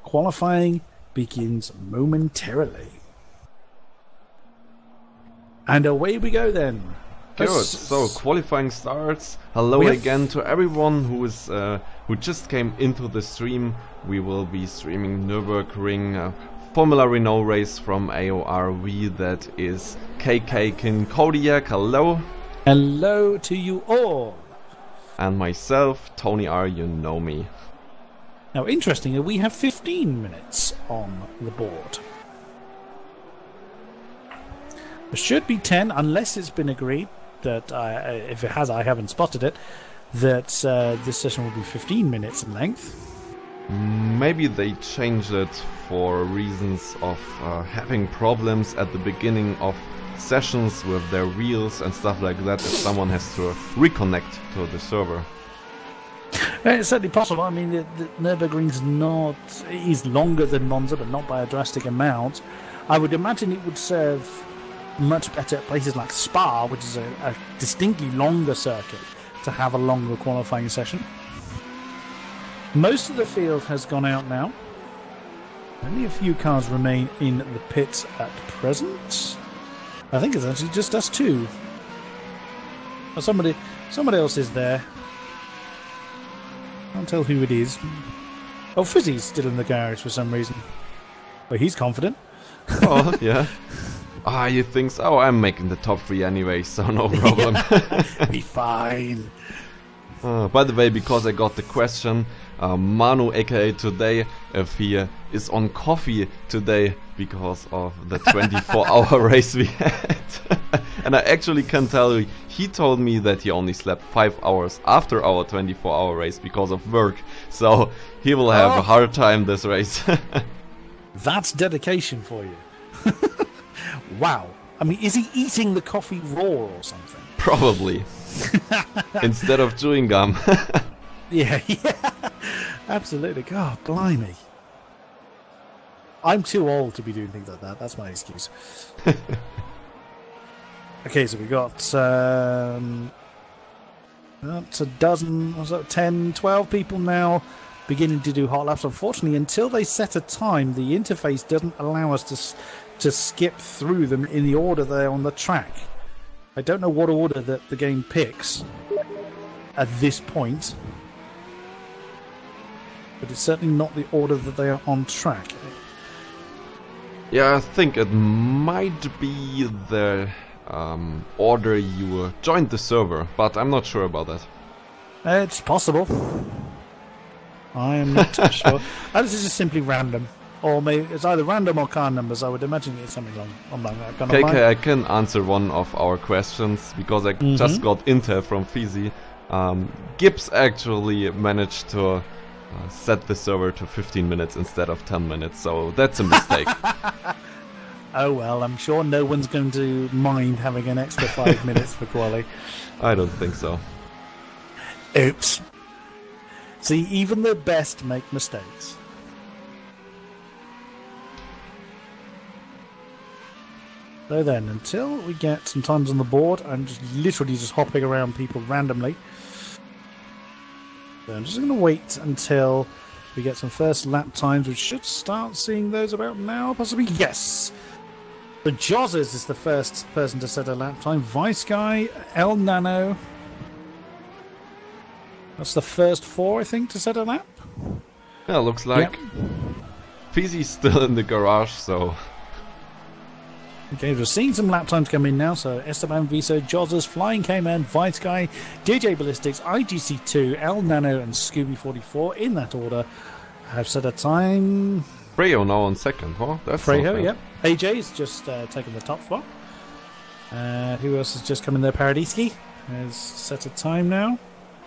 Qualifying begins momentarily. And away we go then. Good. So qualifying starts. Hello again to everyone who is who just came into the stream. We will be streaming Nürburgring Formula Renault race from AORV. That is KK King Kodiak. Hello. Hello to you all. And myself, Tony R. You know me. Now, interestingly, we have 15 minutes on the board. There should be 10, unless it's been agreed that, if it has, I haven't spotted it, that this session will be 15 minutes in length. Maybe they changed it for reasons of having problems at the beginning of sessions with their wheels and stuff like that, if someone has to reconnect to the server. It's certainly possible. I mean, the Nürburgring's is longer than Monza, but not by a drastic amount. I would imagine it would serve much better at places like Spa, which is a distinctly longer circuit, to have a longer qualifying session. Most of the field has gone out now. Only a few cars remain in the pits at present. I think it's actually just us two. Oh, somebody else is there. Can't tell who it is. Oh, Fizzy's still in the garage for some reason. Well, he's confident. Oh, yeah. You think so? Oh, I'm making the top 3 anyway, so no problem. Be fine. By the way, because I got the question, Manu, aka Today, if he is on coffee today because of the 24-hour race we had. And I actually can tell you, he told me that he only slept 5 hours after our 24-hour race because of work. So he will have a hard time this race. That's dedication for you. Wow. I mean, is he eating the coffee raw or something? Probably. Instead of chewing gum. Yeah. Absolutely. God, blimey. I'm too old to be doing things like that. That's my excuse. Okay, so we got a dozen, 10, 12 people now beginning to do hot laps. Unfortunately, until they set a time, the interface doesn't allow us to skip through them in the order they're on the track. I don't know what order that the game picks at this point, but it's certainly not the order that they are on track. Yeah, I think it might be the order you joined the server, but I'm not sure about that. It's possible. I am not too sure. This is just simply random. Or maybe it's either random or car numbers. I would imagine it's something along that kind of line. Okay, I can answer one of our questions, because I just got intel from Fizzy. Gibbs actually managed to set the server to 15 minutes instead of 10 minutes, so that's a mistake. Oh well, I'm sure no one's going to mind having an extra 5 minutes for quali. I don't think so. Oops. See, even the best make mistakes. So then, until we get some times on the board, I'm just literally just hopping around people randomly. So I'm just going to wait until we get some first lap times. We should start seeing those about now, possibly. Yes! The Jozzers is the first person to set a lap time. Vice Guy, El Nano. That's the first 4, I think, to set a lap. Yeah, looks like Fizzy's still in the garage, so... Okay, we're seeing some lap times come in now. So Esteban Viso, Jozzers, Flying K-Man, Vice Guy, DJ Ballistics, IGC2, El Nano, and Scooby44 in that order have set a time. Freyo now on second, huh? That's Freyo, yep. AJ's just taken the top spot. Who else has just come in there? Paradiski has set a time now.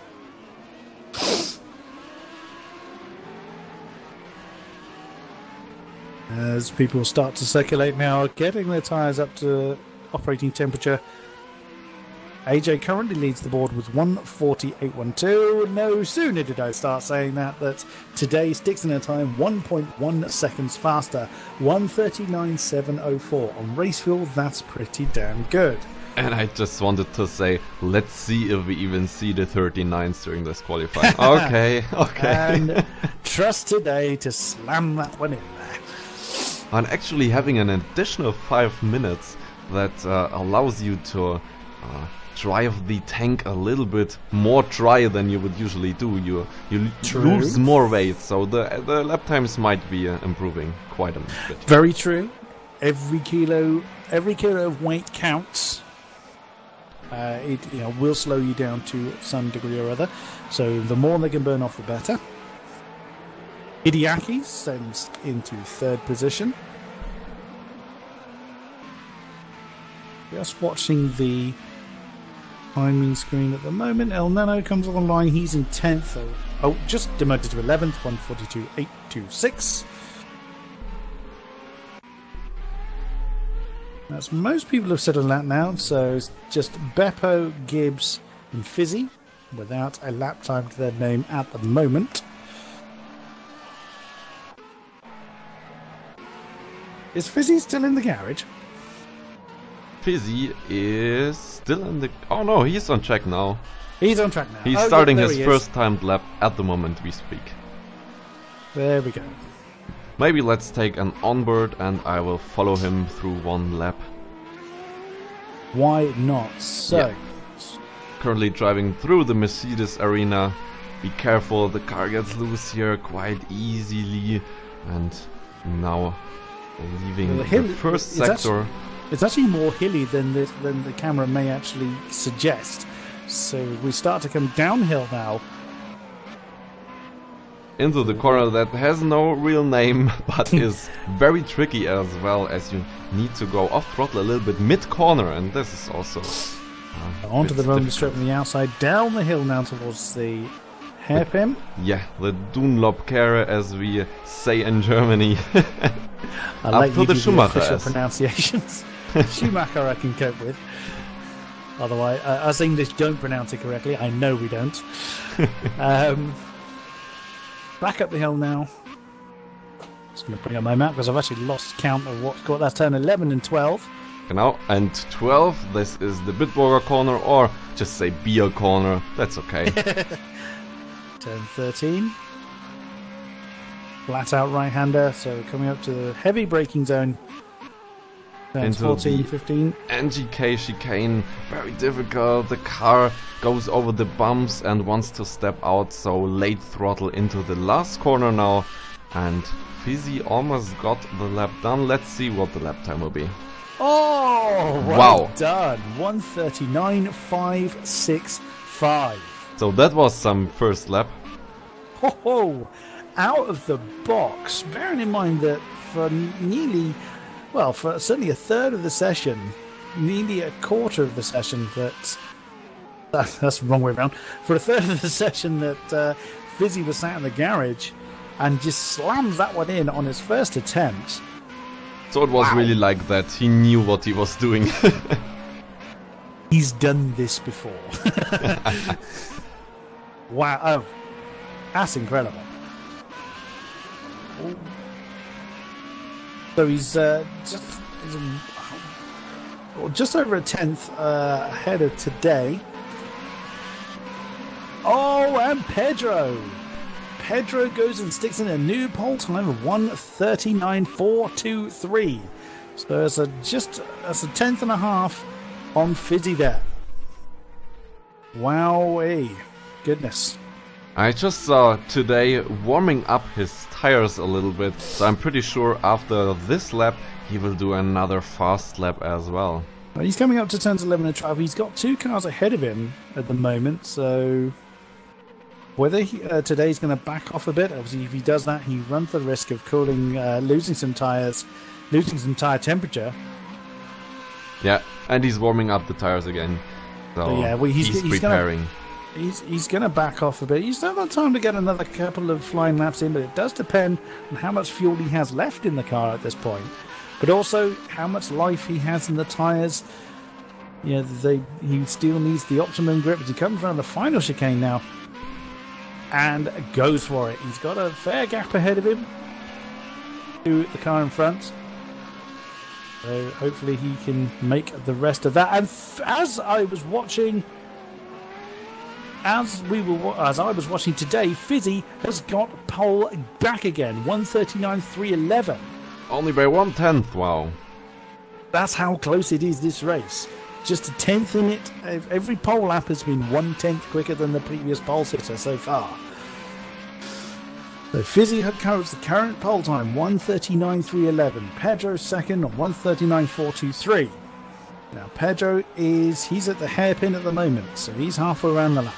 As people start to circulate now, getting their tyres up to operating temperature. AJ currently leads the board with 1:48.12. No sooner did I start saying that today sticks in a time 1.1 seconds faster. 1:39.704 on race fuel. That's pretty damn good. And I just wanted to say, let's see if we even see the 39s during this qualifying. Okay, okay. And trust today to slam that one in there. And actually having an additional 5 minutes that allows you to drive the tank a little bit more dry than you would usually do. You lose more weight, so the lap times might be improving quite a bit. Very true. Every kilo of weight counts. It will slow you down to some degree or other. So the more they can burn off, the better. Hideaki sends into 3rd position. Just watching the timing screen at the moment. El Nano comes online. He's in 10th. Oh, just demoted to 11th. 142.826. As most people have settled that now, so it's just Beppo, Gibbs, and Fizzy, without a lap time to their name at the moment. Is Fizzy still in the garage? Fizzy is still in the... Oh no, he's on track now. He's on track now. He's starting his first timed lap at the moment we speak. There we go. Maybe let's take an onboard and I will follow him through 1 lap. Why not? So, yeah. Currently driving through the Mercedes arena. Be careful, the car gets loose here quite easily. And now leaving the first sector. It's actually more hilly than the camera may actually suggest. So we start to come downhill now. Into the corner that has no real name, but is very tricky as well, as you need to go off throttle a little bit mid-corner, and this is also onto the Roman strip on the outside, down the hill now towards the hairpin. Yeah, the Dunlopkere, as we say in Germany. I like to the Schumacher official pronunciations. Schumacher I can cope with. Otherwise, us English don't pronounce it correctly. I know we don't. Back up the hill now. Just going to bring up my map because I've actually lost count of what's got. That's turn 11 and 12. Genau, and 12, this is the Bitburger corner, or just say beer corner, that's okay. Turn 13. Flat out right-hander, so coming up to the heavy braking zone. Turns 14, 15. NGK chicane, very difficult. The car goes over the bumps and wants to step out, so late throttle into the last corner now. And Fizzy almost got the lap done. Let's see what the lap time will be. Oh, well done. 139.565. So that was some first lap. Oh, out of the box. Bearing in mind that for nearly... Well, for certainly a third of the session, nearly a quarter of the session that's the wrong way around. For a third of the session that Fizzy was sat in the garage and just slams that one in on his first attempt. So it was really like that. He knew what he was doing. He's done this before. Wow. Oh, that's incredible. Ooh. So he's just over a tenth ahead of today. Oh, and Pedro goes and sticks in a new pole time of 1:39.423. So that's a tenth and a half on Fizzy there. Wowee, goodness. I just saw today warming up his tires a little bit, so I'm pretty sure after this lap he will do another fast lap as well. He's coming up to turns 11 and 12. He's got 2 cars ahead of him at the moment, so whether today's going to back off a bit, obviously if he does that he runs the risk of losing some tire temperature. Yeah, and he's warming up the tires again, so yeah, well, he's preparing. He's going to back off a bit. He's still got time to get another couple of flying laps in, but it does depend on how much fuel he has left in the car at this point. But also how much life he has in the tyres. You know, he still needs the optimum grip as he comes around the final chicane now and goes for it. He's got a fair gap ahead of him to the car in front. So hopefully he can make the rest of that. And as I was watching today, Fizzy has got pole back again, 1:39.311. Only by 1/10, wow. That's how close it is this race. Just a tenth in it. Every pole lap has been 1/10 quicker than the previous pole sitter so far. So Fizzy carries the current pole time, 1:39.311. Pedro second on 1:39.423. Now Pedro he's at the hairpin at the moment, so he's halfway around the lap.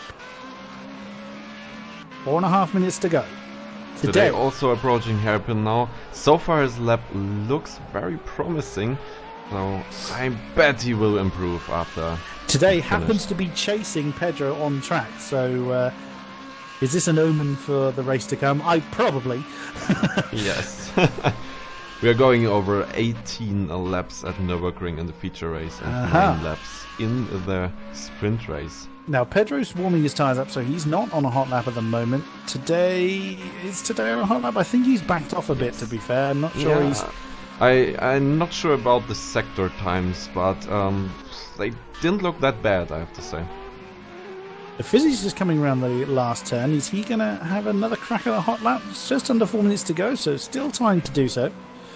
4.5 minutes to go. Today also approaching hairpin now. So far his lap looks very promising. So I bet he will improve after. Today happens to be chasing Pedro on track, so is this an omen for the race to come? Probably. Yes. We are going over 18 laps at Nürburgring in the feature race and 9 laps in the sprint race. Now Pedro's warming his tyres up, so he's not on a hot lap at the moment. Is today on a hot lap? I think he's backed off a bit, to be fair. I'm not sure I'm not sure about the sector times, but they didn't look that bad, I have to say. The Fizzy's just coming around the last turn. Is he going to have another crack at a hot lap? It's just under 4 minutes to go, so still time to do so.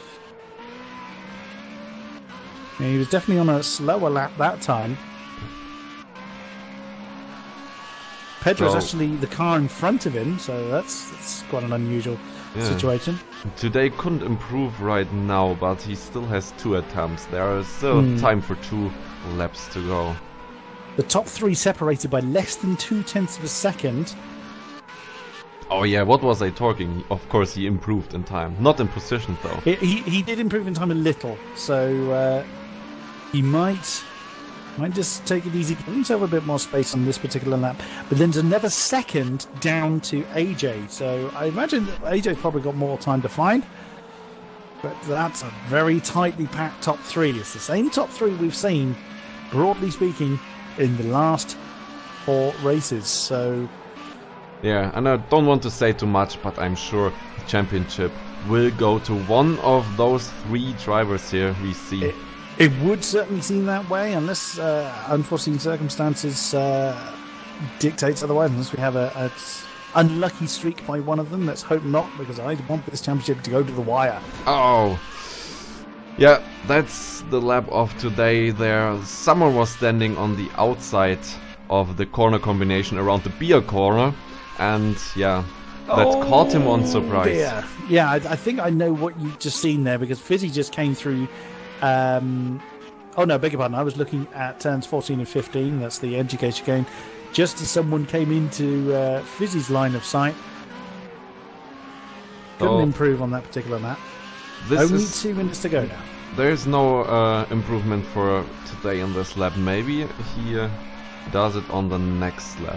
Yeah, he was definitely on a slower lap that time. Pedro's actually the car in front of him, so that's quite an unusual situation. Today couldn't improve right now, but he still has 2 attempts. There is still time for 2 laps to go. The top 3 separated by less than 0.2 of a second. Oh yeah, what was I talking? Of course he improved in time. Not in position though. He did improve in time a little, so he might just take it easy, give himself a bit more space on this particular lap. But then there's another second down to AJ. So I imagine that AJ's probably got more time to find. But that's a very tightly packed top 3. It's the same top 3 we've seen, broadly speaking, in the last 4 races. So yeah, and I don't want to say too much, but I'm sure the championship will go to one of those 3 drivers here we see. It would certainly seem that way, unless unforeseen circumstances dictates otherwise, unless we have a unlucky streak by one of them. Let's hope not, because I want this championship to go to the wire. Oh, yeah, that's the lap of today there. Someone was standing on the outside of the corner combination around the beer corner, and yeah, that caught him on surprise. Yeah, I think I know what you've just seen there, because Fizzy just came through. Oh no, beg your pardon. I was looking at turns 14 and 15. That's the education game. Just as someone came into Fizzy's line of sight. Couldn't improve on that particular lap. Only 2 minutes to go now. There's no improvement for today in this lap. Maybe he does it on the next lap.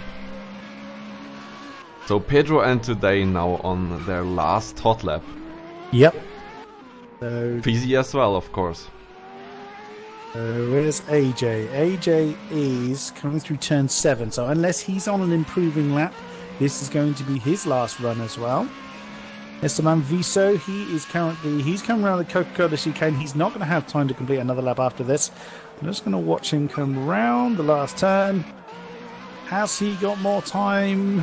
So Pedro and today now on their last hot lap. Yep. So Fizzy as well, of course. Where's AJ? AJ is coming through turn 7, so unless he's on an improving lap, this is going to be his last run as well. Esteban Viso, he's coming around the Coca-Cola chicane. He's not going to have time to complete another lap after this. I'm just going to watch him come round the last turn. Has he got more time?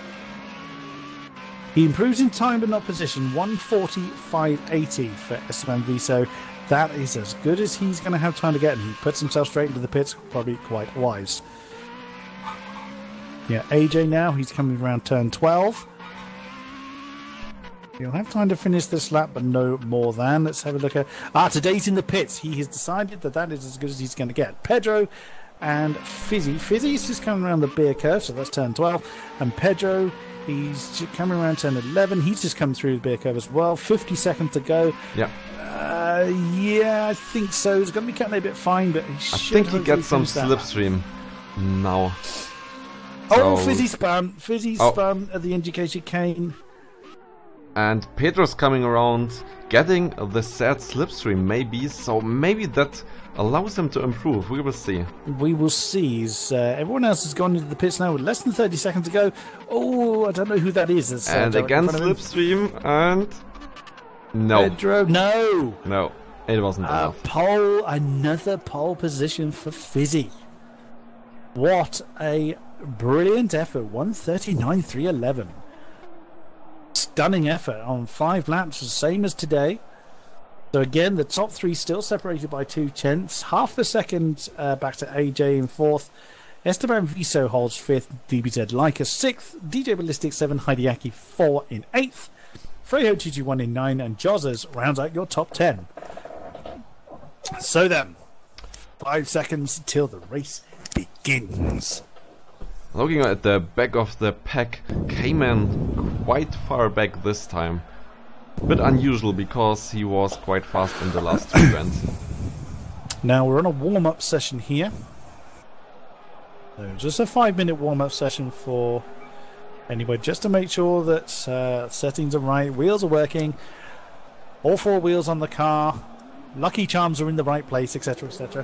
He improves in time but not position. 1:40.580 for Esteban Viso. That is as good as he's going to have time to get, and he puts himself straight into the pits. Probably quite wise. Yeah, AJ now, he's coming around turn 12. He'll have time to finish this lap, but no more than. Let's have a look at... today's in the pits. He has decided that is as good as he's going to get. Pedro and Fizzy. Fizzy's just coming around the beer curve, so that's turn 12. And Pedro, he's coming around turn 11. He's just come through the beer curve as well. 50 seconds to go. Yeah. Yeah, I think so. He's going to be cutting a bit fine, but I think he gets some slipstream now. Oh, Fizzy spun. Fizzy spun at the education cane. And Pedro's coming around, getting the sad slipstream maybe, so maybe that allows him to improve. We will see. We will see. Everyone else has gone into the pits now with less than 30 seconds to go. Oh, I don't know who that is. And again slipstream, and... No. Pedro, no! No. It wasn't enough. Another pole position for Fizzy. What a brilliant effort. 1:39.311. Stunning effort on 5 laps, the same as today. So again, the top 3 still separated by 2/10. Half a second back to AJ in 4th. Esteban Viso holds 5th. DBZ Leica 6th. DJ Ballistic 7. Hideaki 4 in 8th. Freyo 221 in 9. And Jozzers rounds out your top 10. So then, 5 seconds till the race begins. Looking at the back of the pack, Cayman quite far back this time. Bit unusual because he was quite fast in the last 2 events. Now we're on a warm-up session here. So just a 5-minute warm-up session for anyway, just to make sure that settings are right, wheels are working, all 4 wheels on the car, lucky charms are in the right place, etc, etc.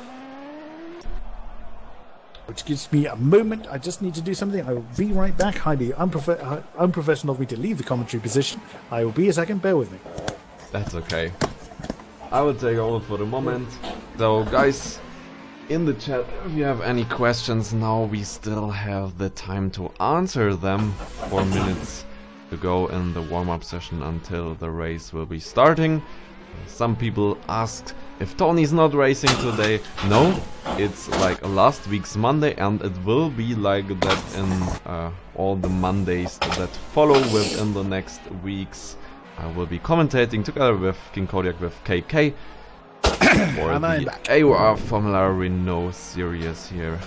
Which gives me a moment. I just need to do something. I will be right back. Highly unprofessional of me to leave the commentary position. I will be a second. Bear with me. That's okay. I will take over for the moment. So, guys, in the chat, if you have any questions, now we still have the time to answer them. 4 minutes to go in the warm-up session until the race will be starting. Some people asked if Tony's not racing today. No, it's like last week's Monday, and it will be like that in all the Mondays that follow within the next weeks. I will be commentating together with King Kodiak with KK for the AOR Formula Renault series here.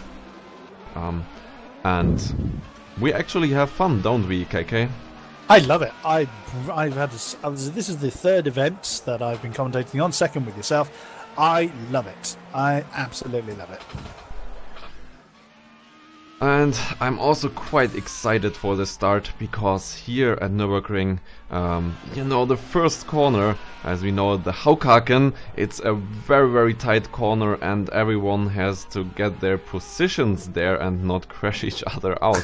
And we actually have fun, don't we, KK? I love it. I've had this is the 3rd event that I've been commentating on, 2nd with yourself. I love it. I absolutely love it. And I'm also quite excited for the start, because here at Nürburgring, you know, the first corner, as we know, the Haukaken, it's a very, very tight corner, and everyone has to get their positions there and not crash each other out.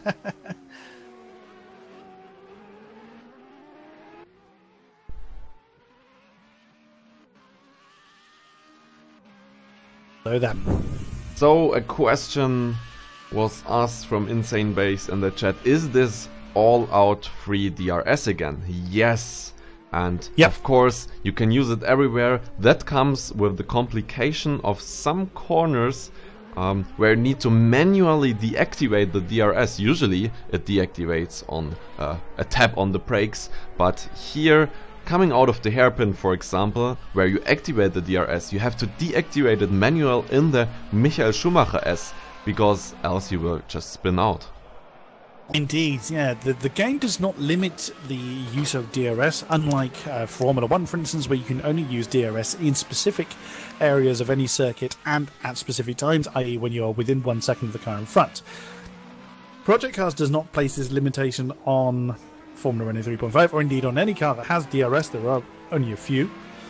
So a question was asked from Insane Base in the chat: is this all-out free DRS again? Yes, and of course you can use it everywhere. That comes with the complication of some corners where you need to manually deactivate the DRS. Usually it deactivates on a tap on the brakes, but here, coming out of the hairpin, for example, where you activate the DRS, you have to deactivate it manual in the Michael Schumacher S, because else you will just spin out. Indeed, yeah. The game does not limit the use of DRS, unlike Formula 1, for instance, where you can only use DRS in specific areas of any circuit and at specific times, i.e. when you are within 1 second of the car in front. Project Cars does not place this limitation on Formula Renault 3.5, or indeed on any car that has DRS. There are only a few,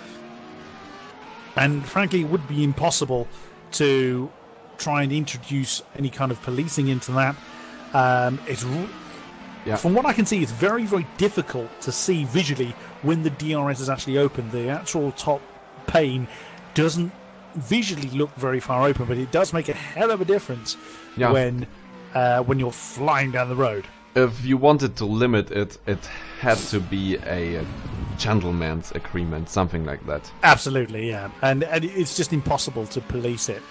and frankly it would be impossible to try and introduce any kind of policing into that. From what I can see, it's very, very difficult to see visually when the DRS is actually open. The actual top pane doesn't visually look very far open, but it does make a hell of a difference when you're flying down the road. If you wanted to limit it, it had to be a gentleman's agreement, something like that. Absolutely, yeah. And it's just impossible to police it.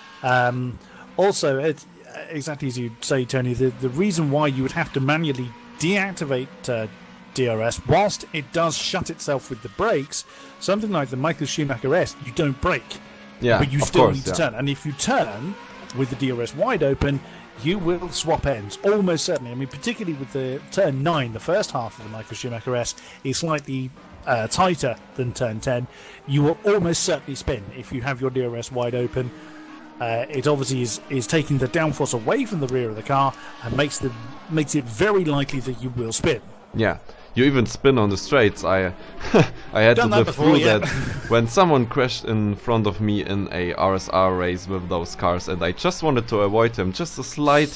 Also, exactly as you say, Tony, the reason why you would have to manually deactivate DRS, whilst it does shut itself with the brakes, something like the Michael Schumacher S, you don't brake. Yeah, but you still need to turn. And if you turn with the DRS wide open, you will swap ends, almost certainly. I mean, particularly with the turn 9, the first half of the Michael Schumacher S is slightly tighter than turn 10. You will almost certainly spin if you have your DRS wide open. It obviously is taking the downforce away from the rear of the car and makes it very likely that you will spin. Yeah, you even spin on the straights. I had to live through that when someone crashed in front of me in a RSR race with those cars, and I just wanted to avoid him, just a slight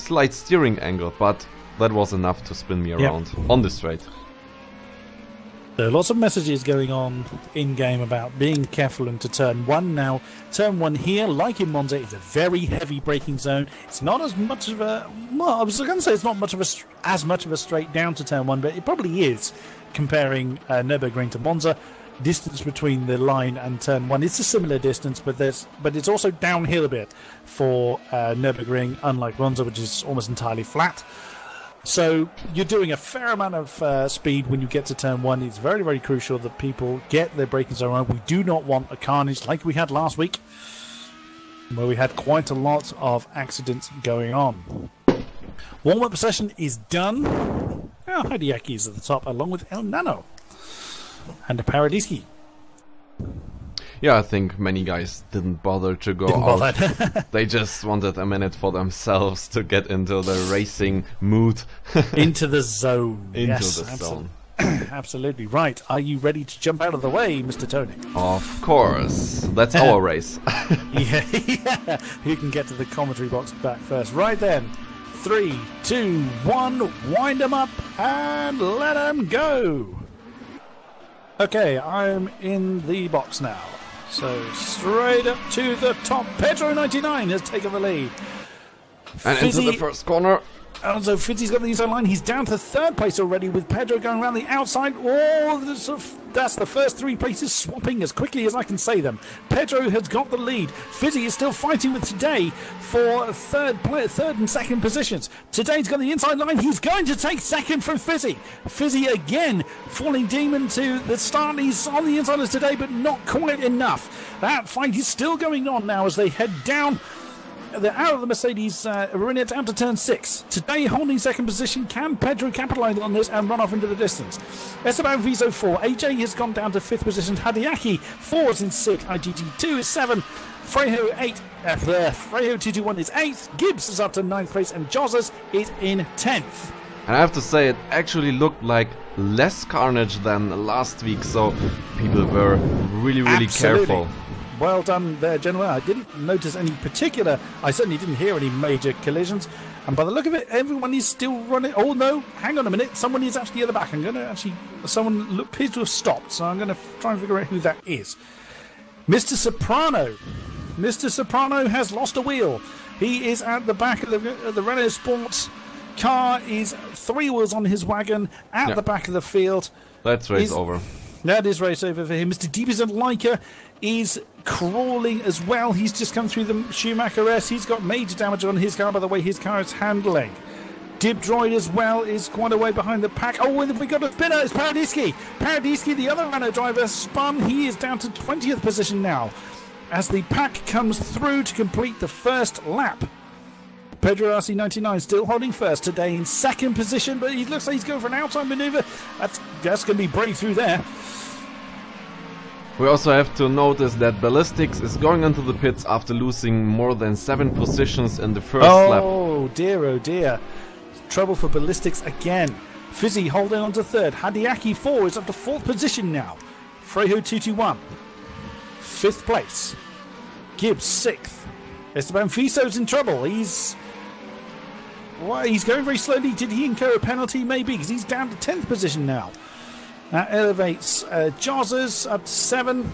steering angle, but that was enough to spin me around on the straight. There are lots of messages going on in-game about being careful into turn 1 now. Turn 1 here, like in Monza, is a very heavy braking zone. It's not as much of a... Well, I was going to say it's not much of as much of a straight down to turn 1, but it probably is, comparing Nürburgring to Monza. Distance between the line and turn 1, it's a similar distance, but it's also downhill a bit for Nürburgring, unlike Monza, which is almost entirely flat. So you're doing a fair amount of speed when you get to turn 1. It's very, very crucial that people get their braking zone right. We do not want a carnage like we had last week, where we had quite a lot of accidents going on. Warm-up session is done. Oh, Hideaki is at the top, along with El Nano and the Paradisky. Yeah, I think many guys didn't bother to go out. They just wanted a minute for themselves to get into the racing mood. Into the zone. Into the zone. Absolutely. Right. Are you ready to jump out of the way, Mr. Tony? Of course. That's our race. Yeah. Who can get to the commentary box back first? Right then. 3, 2, 1. Wind them up and let them go. Okay, I'm in the box now. So straight up to the top. Pedro99 has taken the lead. And into the first corner. And so Fizzy's got the inside line. He's down to third place already with Pedro going around the outside. Oh, that's the first 3 places swapping as quickly as I can say them. Pedro has got the lead. Fizzy is still fighting with Today for third and second positions. Today's got the inside line. He's going to take second from Fizzy. Fizzy again falling demon to the start. He's on the inside as Today, but not quite enough. That fight is still going on now as they head down. They're out of the Mercedes Renault down to turn 6. Today holding second position. Can Pedro capitalise on this and run off into the distance? Esteban Viso 4. AJ has gone down to 5th position. Hideaki 4 is in 6th. IGT 2 is 7. Frejo 8. Frejo 221 is 8th. Gibbs is up to 9th place. And Josers is in 10th. And I have to say, it actually looked like less carnage than last week. So people were really, really careful. Well done there, gentlemen. I didn't notice any particular... I certainly didn't hear any major collisions. And by the look of it, everyone is still running... Oh, no. Hang on a minute. Someone is actually at the back. I'm going to actually... Someone appears to have stopped. So I'm going to try and figure out who that is. Mr. Soprano. Mr. Soprano has lost a wheel. He is at the back of the Renault Sport car. Is 3 wheels on his wagon at the back of the field. That's race over. That is race over for him. Mr. Deepison Leica is crawling as well. He's just come through the Schumacher S. He's got major damage on his car by the way his car is handling. Dib Droid as well is quite a way behind the pack. Oh, and we got a spinner. It's Paradisky. Paradisky, the other Renault driver, spun. He is down to 20th position now as the pack comes through to complete the first lap. Pedro RC99 still holding first today in second position, but he looks like he's going for an outside manoeuvre. That's going to be breakthrough there. We also have to notice that Ballistics is going into the pits after losing more than 7 positions in the first lap. Oh dear. Trouble for Ballistics again. Fizzy holding on to third. Hideaki 4 is up to 4th position now. Frejo 221. 5th place. Gibbs 6th. Esteban Fiso's in trouble. He's going very slowly. Did he incur a penalty? Maybe, because he's down to 10th position now. That elevates Josers up to 7.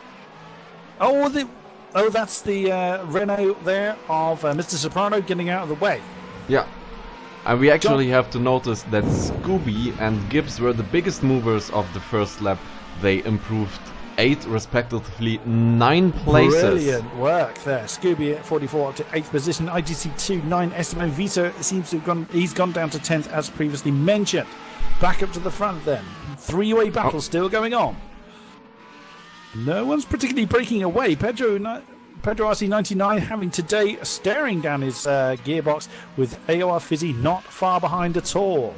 That's the Renault there of Mr. Soprano getting out of the way. Yeah. And we actually have to notice that Scooby and Gibbs were the biggest movers of the first lap. They improved 8, respectively 9 places. Brilliant work there. Scooby at 44 up to 8th position. IGC 2, 9. Esteban Vito seems to have gone down to 10th as previously mentioned. Back up to the front then. 3-way battle still going on. No one's particularly breaking away. Pedro RC99 having today staring down his gearbox with AOR Fizzy not far behind at all.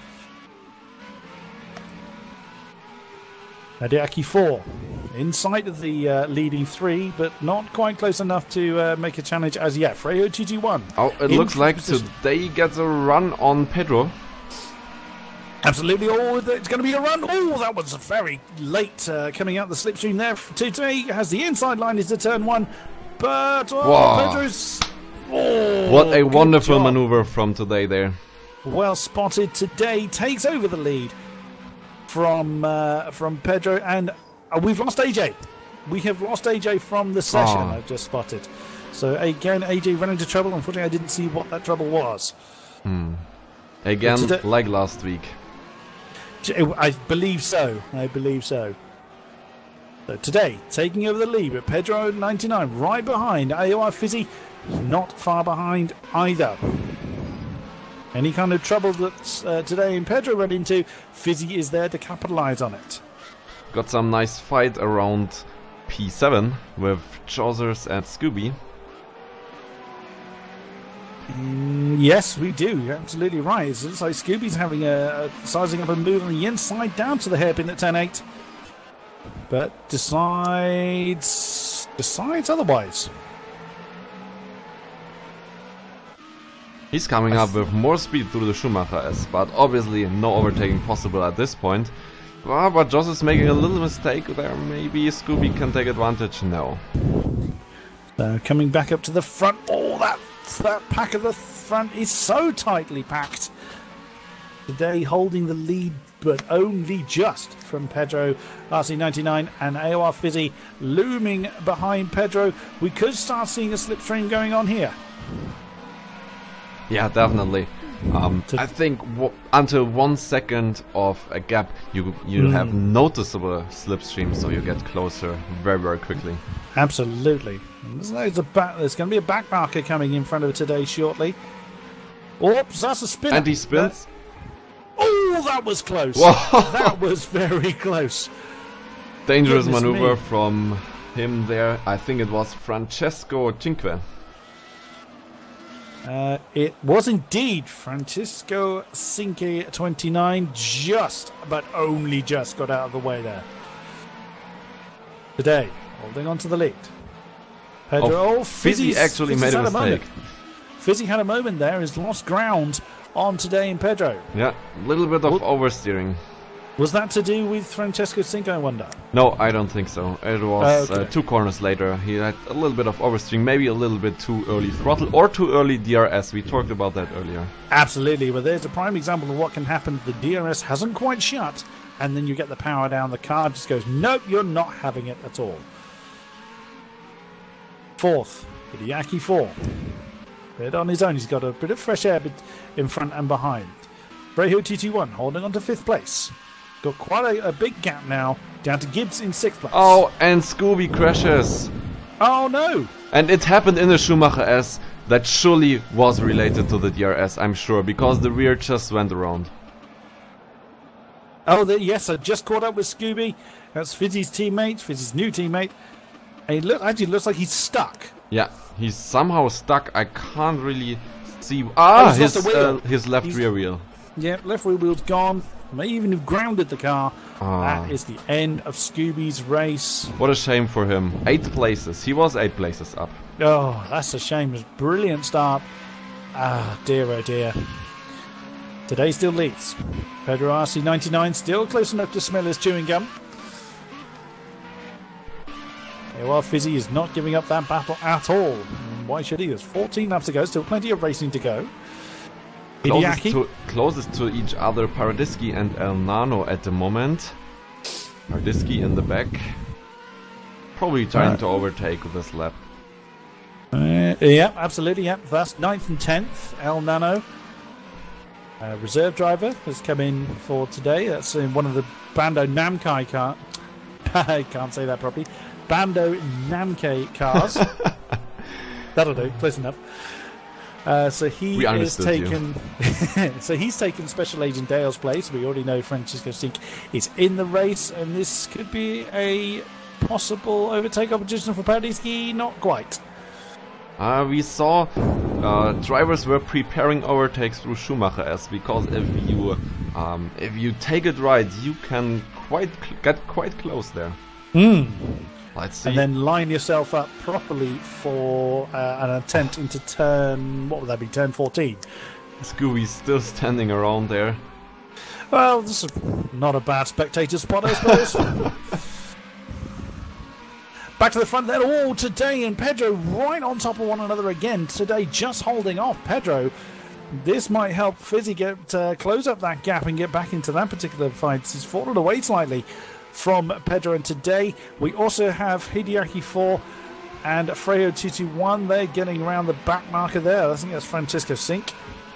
Hideaki 4 in sight of the leading 3, but not quite close enough to make a challenge as yet. Frejo 221. Oh, it looks like today gets a run on Pedro. Absolutely. Oh, it's going to be a run. Oh, that was very late coming out the slipstream there. Today has the inside line into turn 1, but Pedro's... what a wonderful maneuver from Today there. Well spotted. Today takes over the lead. from Pedro, and we've lost AJ. We have lost AJ from the session. I've just spotted. So again, AJ ran into trouble. Unfortunately, I didn't see what that trouble was. Again, like last week. I believe so. So today, taking over the lead with Pedro 99 right behind. AOR Fizzy not far behind either. Any kind of trouble that today and Pedro ran into, Fizzy is there to capitalise on it. Got some nice fight around P7 with Chaucers and Scooby. Yes, we do. You're absolutely right. It looks like Scooby's having a sizing up and move on the inside down to the hairpin at 10.8. But decides otherwise. He's coming up with more speed through the Schumacher S, but obviously no overtaking possible at this point. But Joss is making a little mistake there. Maybe Scooby can take advantage. No. Coming back up to the front. Oh, that pack at the front is so tightly packed. Today holding the lead, but only just from Pedro RC99 and AOR Fizzy looming behind Pedro. We could start seeing a slipstream going on here. Yeah, definitely. I think until 1 second of a gap, you have noticeable slipstream, so you get closer very, very quickly. Absolutely. There's going to be a back marker coming in front of today shortly. Oops, that's a spin. And he spins. Oh, that was close. Whoa. That was very close. Dangerous maneuver from him there. I think it was Francesco Cinque. It was indeed Francisco Cinque 29, but only just got out of the way there. Today, holding on to the lead. Pedro, Fizzy actually made a mistake. Fizzy had a moment there, has lost ground on today in Pedro. Yeah, a little bit of oversteering. Was that to do with Francesco Cinque, I wonder? No, I don't think so. It was 2 corners later. He had a little bit of oversteering, maybe a little bit too early throttle or too early DRS. We talked about that earlier. Absolutely, but there's a prime example of what can happen if the DRS hasn't quite shut, and then you get the power down. The car just goes, nope, you're not having it at all. Fourth, Hideaki 4. Bit on his own. He's got a bit of fresh air in front and behind. Brehill TT1 holding on to 5th place. Got quite a big gap now, down to Gibbs in 6th place. Oh, and Scooby crashes. Oh, no. And it happened in the Schumacher S. That surely was related to the DRS, I'm sure, because the rear just went around. Oh, yes, I just caught up with Scooby. That's Fizzy's teammate, Fizzy's new teammate. And it actually looks like he's stuck. Yeah, he's somehow stuck. I can't really see... his left rear wheel. Yeah, left rear wheel's gone. May even have grounded the car. That is the end of Scooby's race. What a shame for him. 8 places. He was 8 places up. Oh, that's a shame. It was a brilliant start. Ah, dear, oh dear. Today still leads. Pedro RC99 still close enough to smell his chewing gum. AOR Fizzy is not giving up that battle at all. Why should he? There's 14 laps to go. Still plenty of racing to go. Closest to each other, Paradisky and El Nano at the moment. Paradisky in the back. Probably trying to overtake with this lap. Yeah, absolutely. Yeah, first 9th and 10th, El Nano. Reserve driver has come in for today. That's in one of the Bando Namkai car. I can't say that properly. Bando Namkai cars. That'll do. Close enough. So he is taken. So he's taken Special Agent Dale's place. We already know Francisco Cinque is in the race, and this could be a possible overtake opportunity for Paradisky. Not quite. We saw drivers were preparing overtakes through Schumacher S, because if you take it right, you can get quite close there. Let's see. And then line yourself up properly for an attempt into turn... What would that be? Turn 14. Scooby's still standing around there. Well, this is not a bad spectator spot, I suppose. Back to the front then. Oh, today and Pedro right on top of one another again. Today just holding off Pedro. This might help Fizzy get close up that gap and get back into that particular fight. He's fallen away slightly from Pedro, and today we also have Hideaki 4 and Freyo 221. They're getting around the back marker there. I think that's Francisco Sink.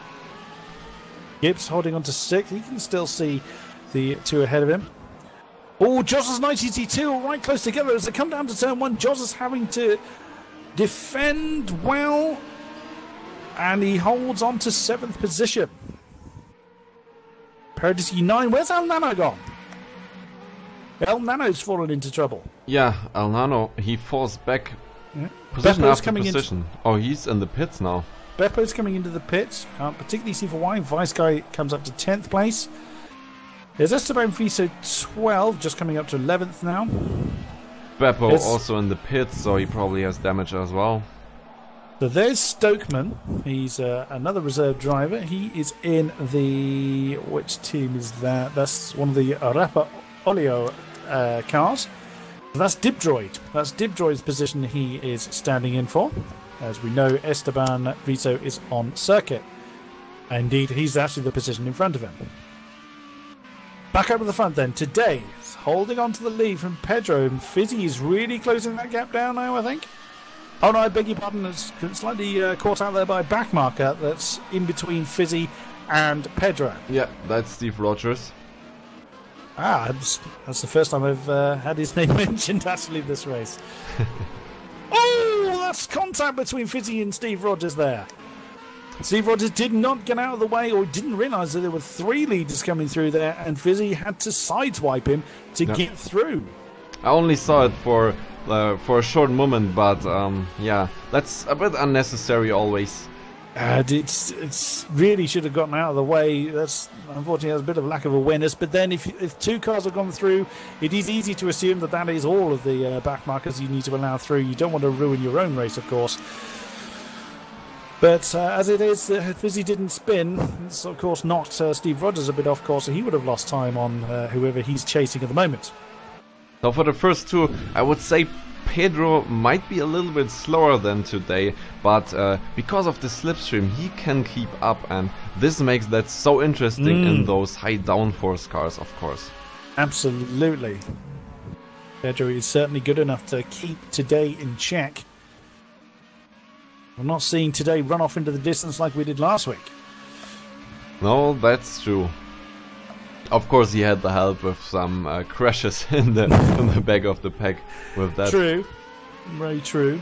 Gibbs holding on to 6. He can still see the 2 ahead of him. Oh, Jos's 90T2 are right close together as they come down to turn 1. Jos is having to defend well, and he holds on to 7th position. Paradise 9. Where's El Nano gone? El Nano's fallen into trouble. Yeah, El Nano, he falls back. Yeah. Position Beppo's after coming position. Oh, he's in the pits now. Beppo's coming into the pits. Can't particularly see for why. Vice Guy comes up to 10th place. There's Esteban Viso 12, just coming up to 11th now. Beppo also in the pits, so he probably has damage as well. So there's Stokeman. He's another reserve driver. He is in the... Which team is that? That's one of the Rapa Olio cars. So that's Dipdroid. That's Dipdroid's position he is standing in for. As we know, Esteban Viso is on circuit. Indeed, he's actually the position in front of him. Back up at the front then. Today, holding on to the lead from Pedro, and Fizzy is really closing that gap down now, I think. Oh no, I beg your pardon, it's slightly caught out there by a back marker that's in between Fizzy and Pedro. Yeah, that's Steve Rogers. Ah, that's the first time I've had his name mentioned actually this race. Oh, that's contact between Fizzy and Steve Rogers there. Steve Rogers did not get out of the way, or didn't realise that there were 3 leaders coming through there, and Fizzy had to sideswipe him to get through. I only saw it for a short moment, but yeah, that's a bit unnecessary always. It's really should have gotten out of the way. That's unfortunately has a bit of lack of awareness. But then, if 2 cars have gone through, it is easy to assume that that is all of the back markers you need to allow through. You don't want to ruin your own race, of course. But as it is, Fizzy didn't spin. It's of course knocked Steve Rogers a bit off course, so he would have lost time on whoever he's chasing at the moment. So for the first 2, I would say Pedro might be a little bit slower than today, but because of the slipstream he can keep up, and this makes that so interesting in those high downforce cars, of course. Absolutely. Pedro is certainly good enough to keep today in check. We're not seeing today run off into the distance like we did last week. No, that's true. Of course, he had the help with some crashes in the back of the pack with that. True, very true.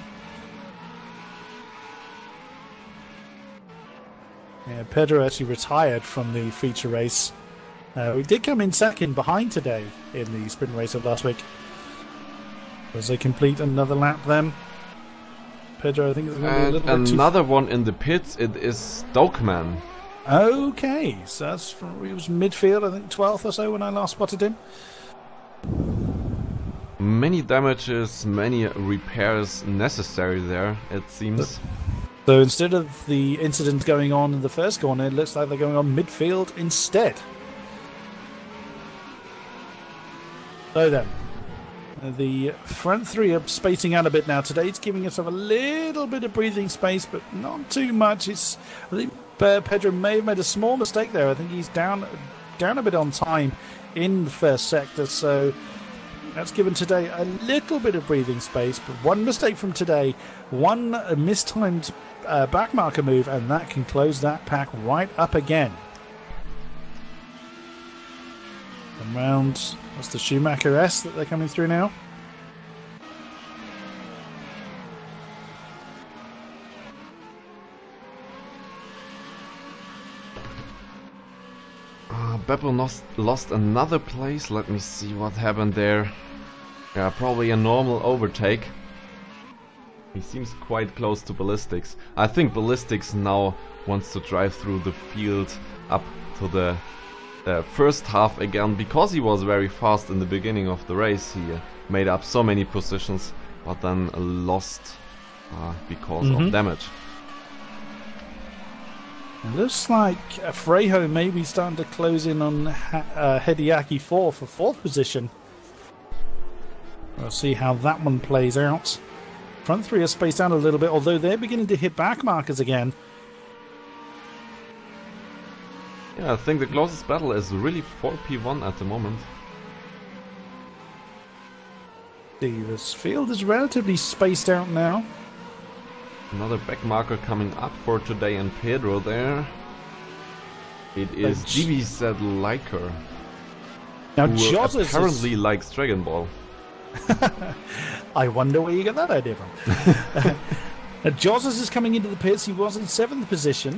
Yeah, Pedro actually retired from the feature race. We did come in second behind today in the sprint race of last week. As they complete another lap then. Pedro, I think it's going to be a little bit another one in the pits, it is Stokeman. Okay, so that's from, he was midfield, I think 12th or so when I last spotted him. Many damages, many repairs necessary there, it seems. So instead of the incident going on in the first corner, it looks like they're going on midfield instead. So then, the front 3 are spacing out a bit now today. It's giving us a little bit of breathing space, but not too much. I think Pedro may have made a small mistake there. I think he's down a bit on time in the first sector, so that's given today a little bit of breathing space. But one mistake from today, one mistimed back marker move, and that can close that pack right up again. Around, that's the Schumacher S that they're coming through now. Beppo lost another place. Let me see what happened there. Yeah, probably a normal overtake. He seems quite close to Ballistics. I think Ballistics now wants to drive through the field up to the first half again, because he was very fast in the beginning of the race. He made up so many positions, but then lost because of damage. It looks like Frejo may be starting to close in on Hideaki 4 for 4th position. We'll see how that one plays out. Front 3 are spaced out a little bit, although they're beginning to hit back markers again. Yeah, I think the closest battle is really 4P1 at the moment. This field is relatively spaced out now. Another back marker coming up for today and Pedro there. It is DBZ Liker. Now who Joz apparently likes Dragon Ball. I wonder where you get that idea from. Jozzers is coming into the pits. He was in 7th position.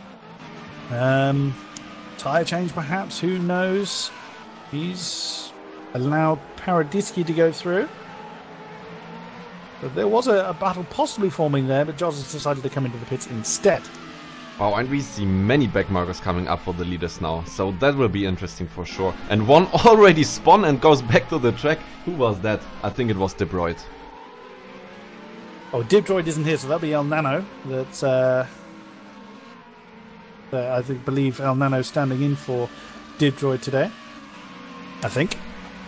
Tyre change perhaps, who knows. He's allowed Paradisky to go through. But there was a battle possibly forming there, but Jozzers decided to come into the pits instead. Wow, and we see many back markers coming up for the leaders now, so that will be interesting for sure. And one already spun and goes back to the track. Who was that? I think it was Dibroid. Oh, Dibroid isn't here, so that'll be El Nano. That's I believe El Nano standing in for Dibroid today. I think.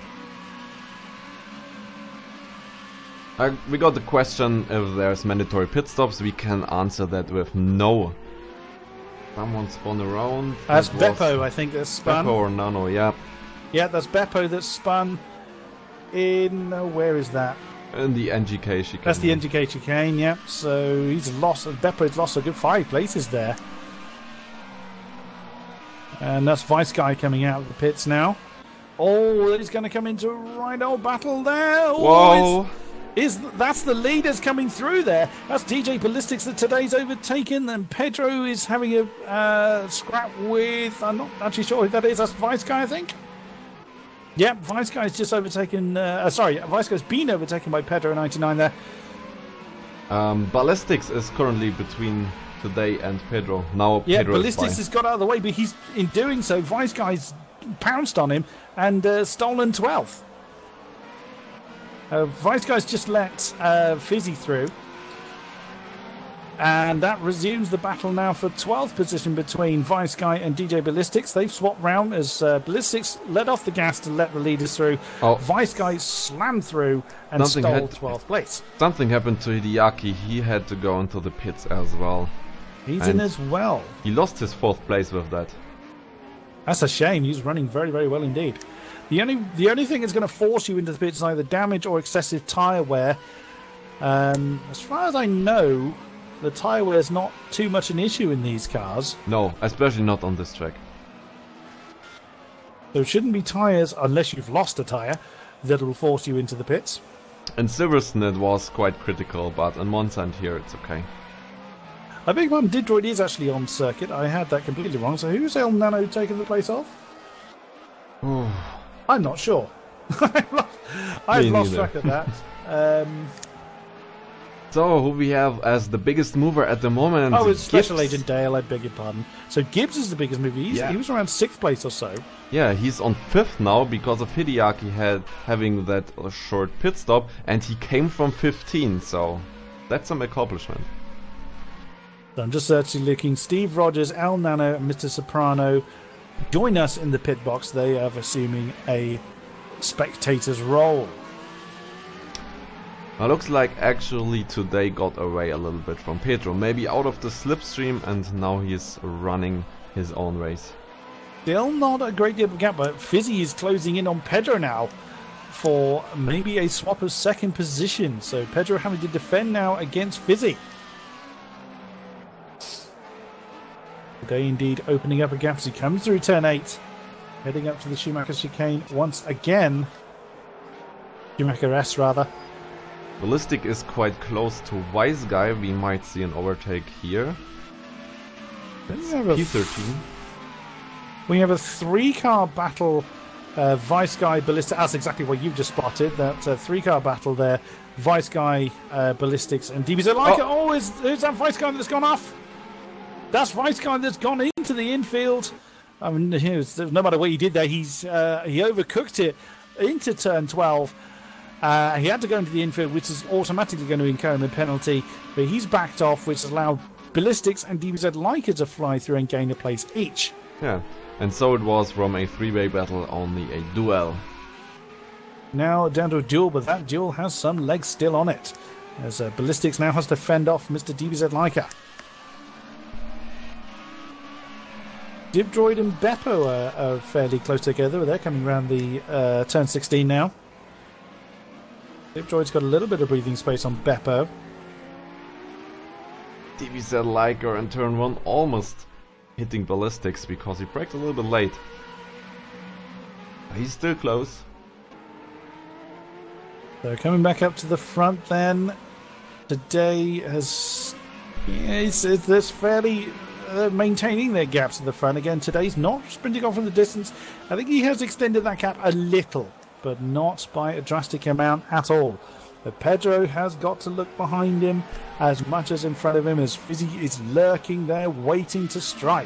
We got the question if there's mandatory pit stops. We can answer that with no. Someone spun around. That's Beppo, I think, that's spun. Beppo or Nano, yeah. Yeah, that's Beppo that's spun in... where is that? In the NGK chicane. That's the NGK chicane, yeah. So he's lost... Beppo's lost a good 5 places there. And that's Vice Guy coming out of the pits now. Oh, he's going to come into a right old battle there. Whoa! That's the leaders coming through there. That's DJ Ballistics that today's overtaken, and Pedro is having a scrap with... I'm not actually sure who that is. That's Vice Guy, I think. Yeah, Vice Guy's just overtaken... Vice Guy's been overtaken by Pedro 99 there. Ballistics is currently between today and Pedro. Now yeah, Pedro Ballistics has got out of the way, but he's in doing so, Vice Guy's pounced on him and stolen 12th. Vice Guy's just let Fizzy through. And that resumes the battle now for 12th position between Vice Guy and DJ Ballistics. They've swapped round as Ballistics let off the gas to let the leaders through. Oh. Vice Guy slammed through and stole 12th place. Something happened to Hideaki. He had to go into the pits as well. He's in as well. He lost his 4th place with that. That's a shame. He's running very, very well indeed. The only thing that's going to force you into the pits is either damage or excessive tyre wear. As far as I know, the tyre wear is not too much an issue in these cars. No, especially not on this track. There shouldn't be tyres, unless you've lost a tyre, that will force you into the pits. In Silverstone it was quite critical, but in Monza and here it's okay. I beg your pardon, Didroid is actually on circuit. I had that completely wrong. So who's El Nano taking the place of? I'm not sure. I've lost track of that. So, who we have as the biggest mover at the moment? Oh, it's Special Agent Dale, I beg your pardon. So Gibbs is the biggest mover. He was around 6th place or so. Yeah, he's on 5th now because of Hideaki having that short pit stop, and he came from 15, so that's some accomplishment. So I'm just actually looking. Steve Rogers, Al Nano, and Mr. Soprano join us in the pit box. They are assuming a spectator's role. It looks like actually today got away a little bit from Pedro. Maybe out of the slipstream, and now he's running his own race. Still not a great deal of gap, but Fizzy is closing in on Pedro now for maybe a swap of 2nd position. So Pedro having to defend now against Fizzy. Today indeed opening up a gap as he comes through turn 8, heading up to the Schumacher chicane once again. Schumacher S rather. Ballistic is quite close to Wise Guy. We might see an overtake here. That's P13. We have a 3-car battle. Vice Guy, Ballistic. That's exactly what you've just spotted. That's a 3-car battle there. Vice Guy, Ballistics, and DBZ Leica. Oh, is that Vice Guy that's gone off? That's Vice Guy that's gone into the infield. I mean, no matter what he did there, he overcooked it into turn 12. He had to go into the infield, which is automatically going to incur him a penalty. But he's backed off, which allowed Ballistics and DBZ Leica to fly through and gain a place each. Yeah, and so it was from a 3-way battle, only a duel. Now down to a duel, but that duel has some legs still on it. As Ballistics now has to fend off Mr. DBZ Leica. Dipdroid and Beppo are fairly close together. They're coming around the turn 16 now. Dipdroid's got a little bit of breathing space on Beppo. DBZ Liker in turn 1 almost hitting ballistics because he braked a little bit late. He's still close. So coming back up to the front then. Today has... it's fairly maintaining their gaps at the front. Again, today's not sprinting off in the distance. I think he has extended that gap a little, but not by a drastic amount at all. But Pedro has got to look behind him as much as in front of him, as Fizzy is lurking there waiting to strike.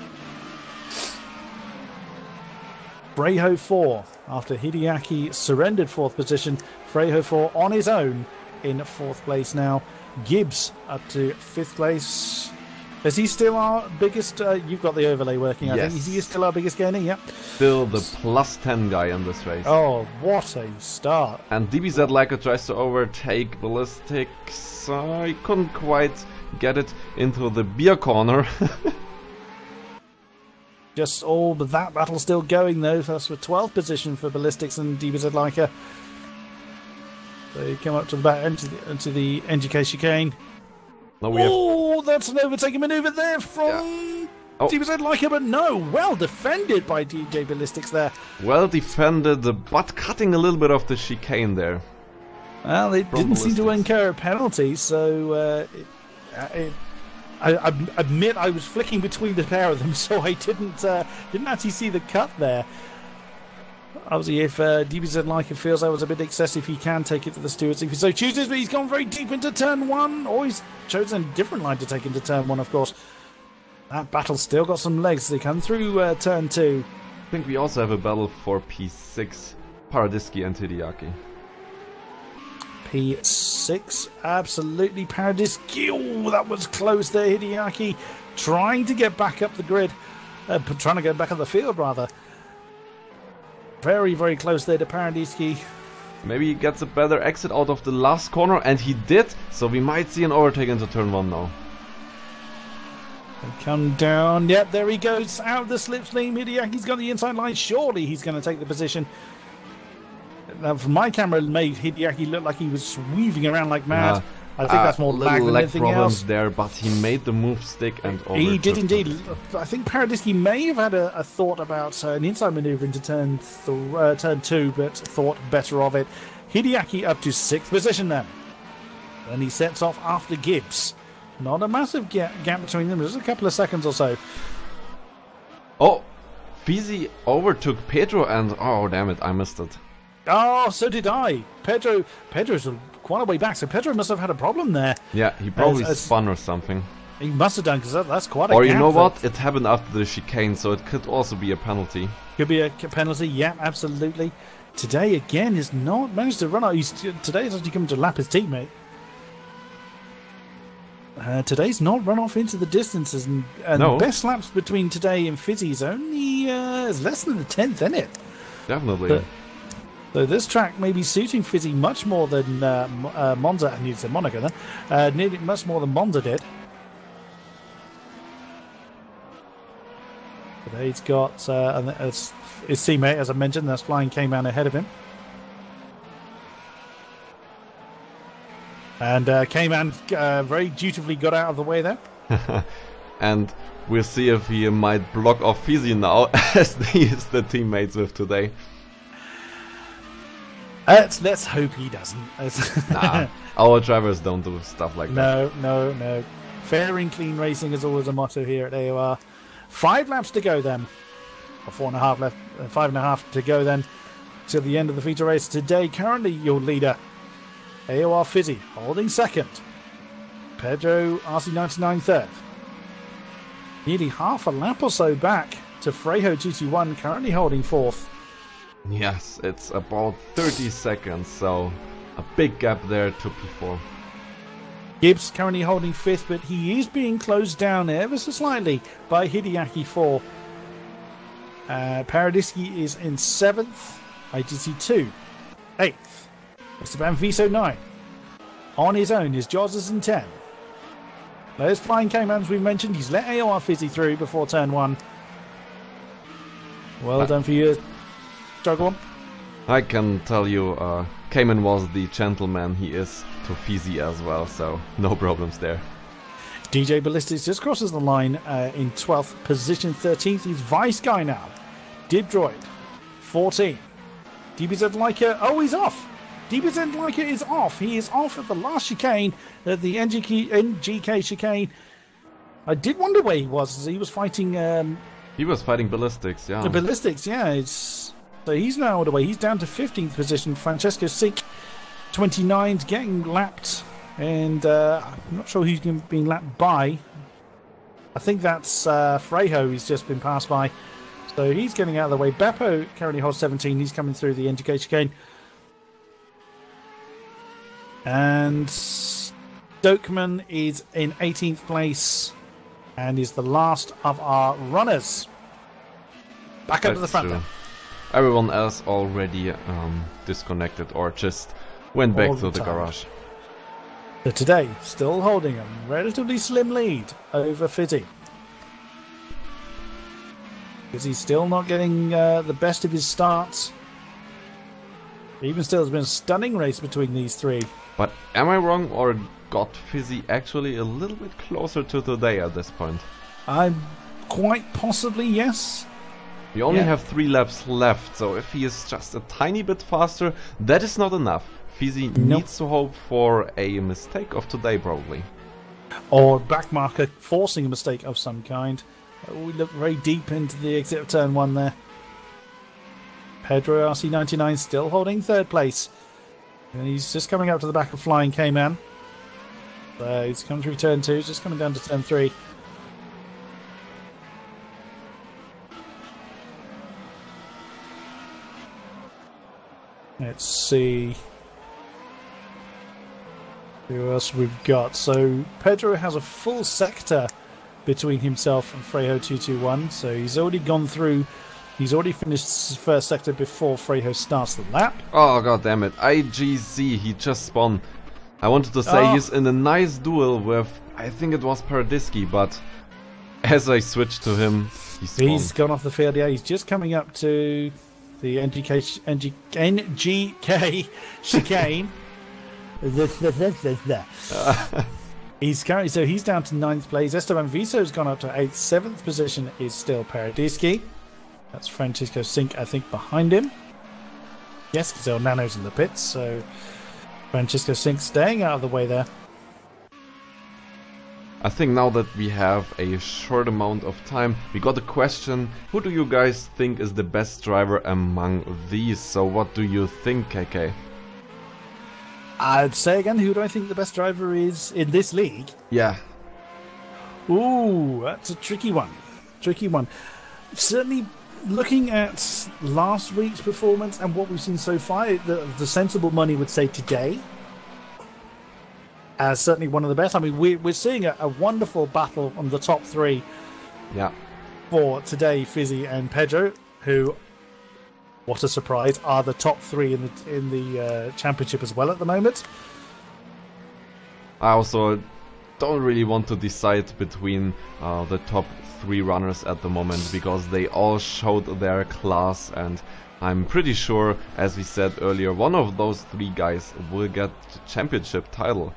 Frejo 4, after Hideaki surrendered 4th position, Frejo 4 on his own in 4th place now. Gibbs up to 5th place. Is he still our biggest... you've got the overlay working, I think. Is he still our biggest gainer? Yep. Still the plus 10 guy in this race. Oh, what a start. And DBZ Leica tries to overtake ballistics. He couldn't quite get it into the beer corner. But that battle's still going, though. That's for 12th position for ballistics and DBZ Leica. They come up to the back into the NGK chicane. Oh, that's an overtaking manoeuvre there from DBZ Leica, but no, well defended by DJ Ballistics there. Well defended, but cutting a little bit of the chicane there. Well, it didn't seem to incur a penalty, so I admit I was flicking between the pair of them, so I didn't actually see the cut there. Obviously, if DBZ Leica feels that was a bit excessive, he can take it to the stewards if he so chooses, but he's gone very deep into turn 1, or he's chosen a different line to take into turn 1, of course. That battle's still got some legs. They come through turn 2. I think we also have a battle for P6, Paradiski and Hideaki. P6, absolutely Paradiski. Oh, that was close there, Hideaki. Trying to get back up the grid. Trying to get back on the field, rather. Very, very close there to Paradiski. Maybe he gets a better exit out of the last corner, and he did, so we might see an overtake into turn 1 now. They come down, yep, there he goes, out of the slipstream. Hideaki's got the inside line, surely he's going to take the position. Now, from my camera, it made Hideaki look like he was weaving around like mad. I think that's more lag than anything else. There, but he made the move stick and overtook. He did indeed. I think Paradiski may have had a thought about an inside manoeuvre into turn 2, but thought better of it. Hideaki up to 6th position then. And he sets off after Gibbs. Not a massive gap between them, just a couple of seconds or so. Oh, Fizzy overtook Pedro and... oh, damn it, I missed it. Oh, so did I. Pedro's quite a way back, so Pedro must have had a problem there. Yeah, he probably spun or something. He must have done, because that's quite a Or gap. you know what? It happened after the chicane, so it could also be a penalty. Could be a penalty, yeah, absolutely. Today, again, has not managed to run out. Today has actually come to lap his teammate. Today's not run off into the distances, and no. The best laps between today and Fizzy's only is less than the 10th, isn't it? Definitely. So this track may be suiting Fizzy much more than Monza, and you said Monaco then, nearly much more than Monza did. Today he's got his teammate, as I mentioned, that's Flying Cayman ahead of him. And Cayman very dutifully got out of the way there. And we'll see if he might block off Fizzy now, as he is the teammates with today. Let's hope he doesn't. Nah, our drivers don't do stuff like that. No. Fair and clean racing is always a motto here at AOR. 5 laps to go then. Or 4.5 left, 5.5 to go then till the end of the feature race. Today, currently your leader, AOR Fizzy, holding 2nd. Pedro RC99 3rd. Nearly half a lap or so back to Frejo GT1, currently holding 4th. Yes, it's about 30 seconds, so a big gap there to P4. Gibbs currently holding 5th, but he is being closed down ever so slightly by Hideaki 4. Paradiski is in 7th, ITC 2, 8th. Esteban Viso 9. On his own, his Jaws is in 10. There's Flying Cayman, as we mentioned. He's let AOR Fizzy through before turn 1. Well done for you. Go on. I can tell you, Cayman was the gentleman he is to Fizzy as well, so no problems there. DJ Ballistics just crosses the line in 12th position. 13th is Vice Guy now. Dib Droid, 14. DBZ Leica, oh, he's off. DBZ Leica is off. He is off at the last chicane, at the NGK chicane. I did wonder where he was. He was fighting... he was fighting Ballistics, yeah. The Ballistics, yeah. So he's now out of the way. He's down to 15th position. Francesco Sink, 29th, getting lapped. And I'm not sure who's being lapped by. I think that's Frejo who's just been passed by. So he's getting out of the way. Beppo currently holds 17. He's coming through the NGK chicane. And Stokeman is in 18th place and is the last of our runners. Back up to the front then. Everyone else already disconnected or just went back to the garage. So today, still holding a relatively slim lead over Fizzy. Fizzy's still not getting the best of his starts. Even still, there's been a stunning race between these three. But am I wrong, or got Fizzy actually a little bit closer to today at this point? I'm quite possibly, yes. We only have 3 laps left, so if he is just a tiny bit faster, that is not enough. Fizzy needs to hope for a mistake of today, probably. Or backmarker forcing a mistake of some kind. We look very deep into the exit of turn 1 there. Pedro RC99 still holding 3rd place. And he's just coming up to the back of Flying K-Man. So he's coming through turn 2, he's just coming down to turn 3. Let's see who else we've got. So Pedro has a full sector between himself and Frejo 221. So he's already gone through. He's already finished his first sector before Frejo starts the lap. Oh, god damn it. IGZ, he just spun. I wanted to say he's in a nice duel with, I think it was Paradisky, but as I switched to him, he spun. He's gone off the field, yeah. He's just coming up to the NGK chicane. He's currently, so he's down to 9th place. Esteban Viso's gone up to 8th. 7th position is still Paradisky. That's Francisco Sink, I think, behind him. Yes, because there are nanos in the pits, so Francisco Sink staying out of the way there. I think now that we have a short amount of time, we got a question. Who do you guys think is the best driver among these? So what do you think, KK? I'd say again, who do I think the best driver is in this league? Yeah. Ooh, that's a tricky one. Tricky one. Certainly, looking at last week's performance and what we've seen so far, the sensible money would say today. As certainly one of the best. I mean, we're seeing a wonderful battle on the top 3. Yeah. For today, Fizzy and Pedro, who, what a surprise, are the top 3 in the championship as well at the moment. I also don't really want to decide between the top 3 runners at the moment, because they all showed their class, and I'm pretty sure, as we said earlier, one of those 3 guys will get the championship title.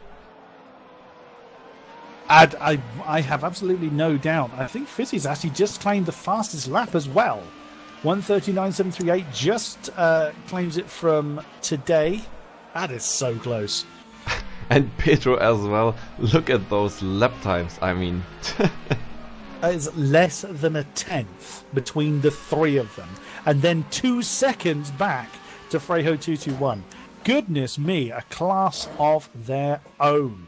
I have absolutely no doubt. I think Fizzy's actually just claimed the fastest lap as well. 1:39.738 just claims it from today. That is so close. And Pedro as well. Look at those lap times. I mean... It's less than a 10th between the 3 of them. And then 2 seconds back to Frejo 221. Goodness me, a class of their own.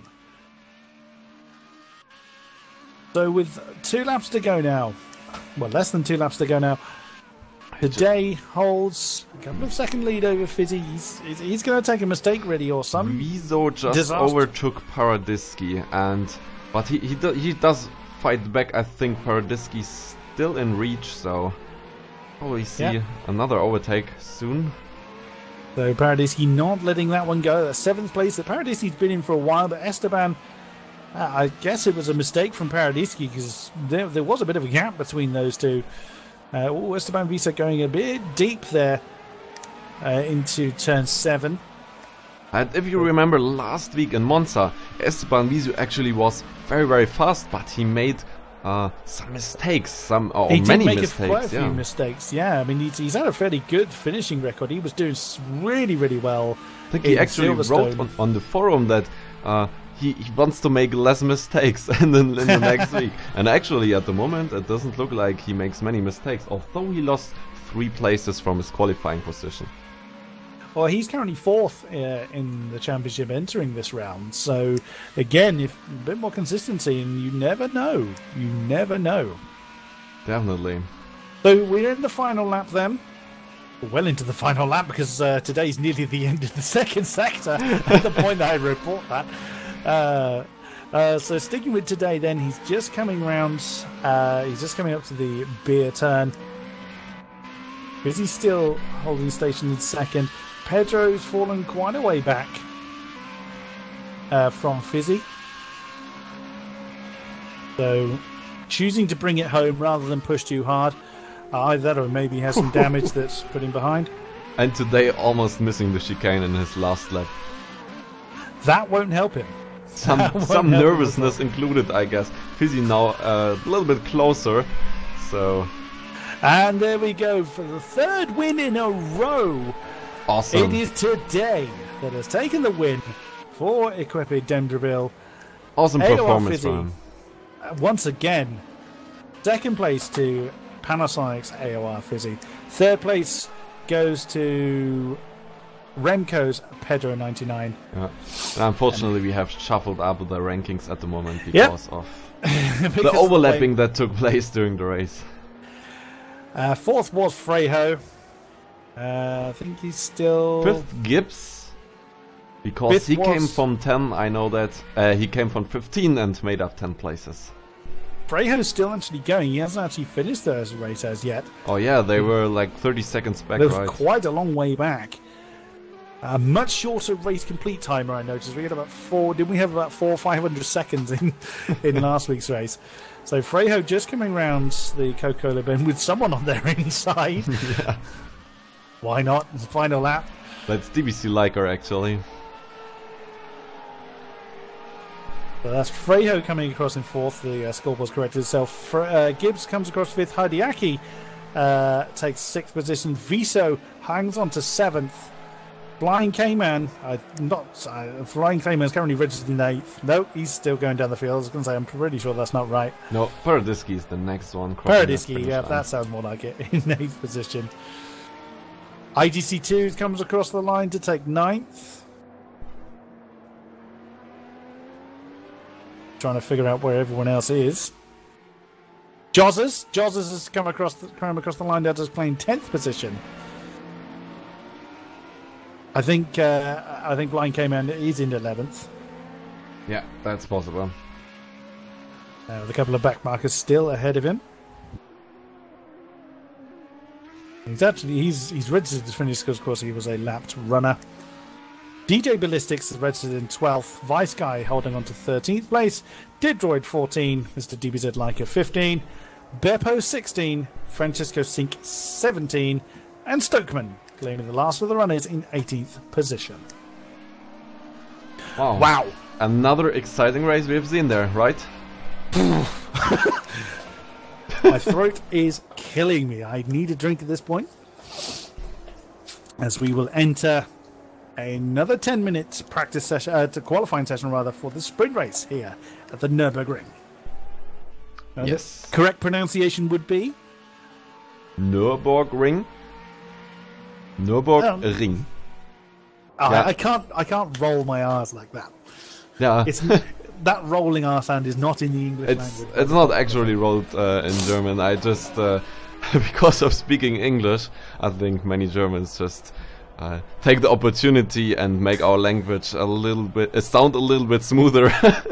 So with 2 laps to go now, well, less than 2 laps to go now, Today holds a couple of second lead over Fizzy. He's going to take a mistake ready or some. Viso just disaster. Overtook Paradisky, but he does fight back. I think Paradisky's still in reach, so probably see another overtake soon. So Paradisky not letting that one go. The 7th place that Paradisky's been in for a while, but Esteban, I guess it was a mistake from Paradisky because there was a bit of a gap between those two. Esteban Visa going a bit deep there into turn 7. And if you remember last week in Monza, Esteban Visu actually was very, very fast, but he made some mistakes, He did many make mistakes. quite a few mistakes. Yeah, I mean he's had a fairly good finishing record. He was doing really, really well. I think he actually wrote on the forum that he wants to make less mistakes in the next week. And actually, at the moment, it doesn't look like he makes many mistakes, although he lost 3 places from his qualifying position. Well, he's currently 4th in the championship entering this round. So, again, if a bit more consistency, and you never know. You never know. Definitely. So, we're in the final lap then. Well into the final lap, because today's nearly the end of the second sector at the point that I report that. So, sticking with today then, he's just coming round. He's just coming up to the beer turn. Is he still holding station in second? Pedro's fallen quite a way back from Fizzy. So, choosing to bring it home rather than push too hard. Either that or maybe has some damage that's put him behind. And today almost missing the chicane in his last lap. That won't help him. Some nervousness included, I guess. Fizzy now a little bit closer. So. And there we go for the 3rd win in a row. Awesome. It is today that has taken the win for Equipe Denderville. Awesome AOR performance Fizzy, from him. Once again, 2nd place to Panasonic's AOR Fizzy. 3rd place goes to Remco's Pedro 99. Yeah. Unfortunately, we have shuffled up the rankings at the moment because of the overlapping that took place during the race. 4th was Frejo. I think he's still 5th Gibbs, because he came from 10. I know that he came from 15 and made up 10 places. Frejo's still actually going. He hasn't actually finished the race as yet. Oh yeah, they were like 30 seconds back, It was right? quite a long way back. A much shorter race complete timer, I noticed. We had about 500 seconds in last week's race. So Frejo just coming round the Coca-Cola bin with someone on their inside. Yeah. Why not? It's the final lap. That's DBC Liker actually. So that's Frejo coming across in 4th. The scoreboard's corrected itself. Gibbs comes across 5th. Hideaki takes 6th position. Viso hangs on to 7th. Flying Cayman, Flying Cayman is currently registered in 8th. No, he's still going down the field. I was going to say, I'm pretty sure that's not right. No, Paradisky is the next one. Paradisky, yeah, that sounds more like it. In 8th position. IGC2 comes across the line to take 9th. Trying to figure out where everyone else is. Jozzers has come across the line down to playing 10th position. I think Flying Cayman is in 11th. Yeah, that's possible. With a couple of back markers still ahead of him. He's registered to finish because, of course, he was a lapped runner. DJ Ballistics is registered in 12th. Vice Guy holding on to 13th place. Didroid 14. Mr. DBZ Leica 15. Beppo 16. Francisco Sink 17. And Stokeman claiming the last of the runners in 18th position. Wow. Another exciting race we have seen there, right? My throat is killing me. I need a drink at this point. As we will enter another 10 minutes practice session, qualifying session rather, for the sprint race here at the Nürburgring. Yes. The correct pronunciation would be? Nürburgring. Nürburgring. Yeah. I can't roll my R's like that. Yeah. That rolling R sound is not in the English language. It's not actually rolled in German. I just, because of speaking English, I think many Germans just take the opportunity and make our language sound a little bit smoother.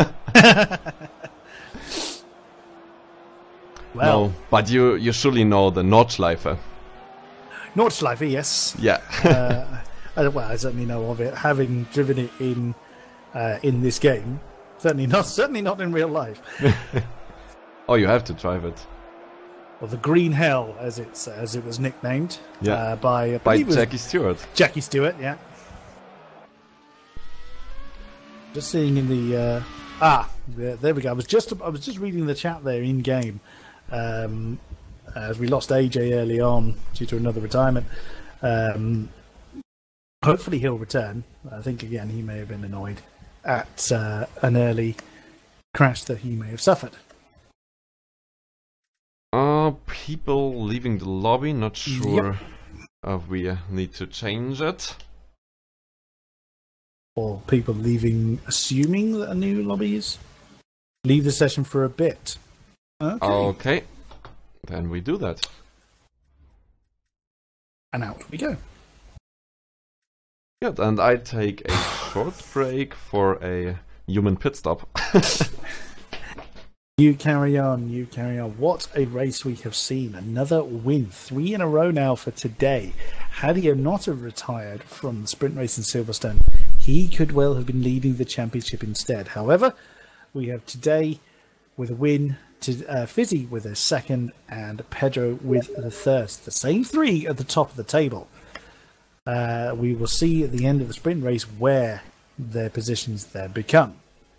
Well, no, but you surely know the Nordschleife. Nordschleife, yes. Yeah. Well, I certainly know of it, having driven it in this game. Certainly not in real life. Oh, you have to drive it. or the Green Hell, as it was nicknamed, by Jackie Stewart. Jackie Stewart, yeah. Just seeing in the there we go. I was just reading the chat there in game, as we lost AJ early on due to another retirement. Hopefully he'll return. I think again he may have been annoyed at an early crash that he may have suffered. People leaving the lobby, not sure if we need to change it. Or people leaving, assuming that a new lobby is. Leave the session for a bit. Okay. Then we do that. And out we go. Good, and I take a short break for a human pit stop. You carry on, you carry on. What a race we have seen. Another win. 3 in a row now for today. Had he not have retired from the sprint race in Silverstone, he could well have been leading the championship instead. However, we have today with a win, to Fizzy with a second, and Pedro with the third. The same 3 at the top of the table. We will see at the end of the sprint race where their positions there become.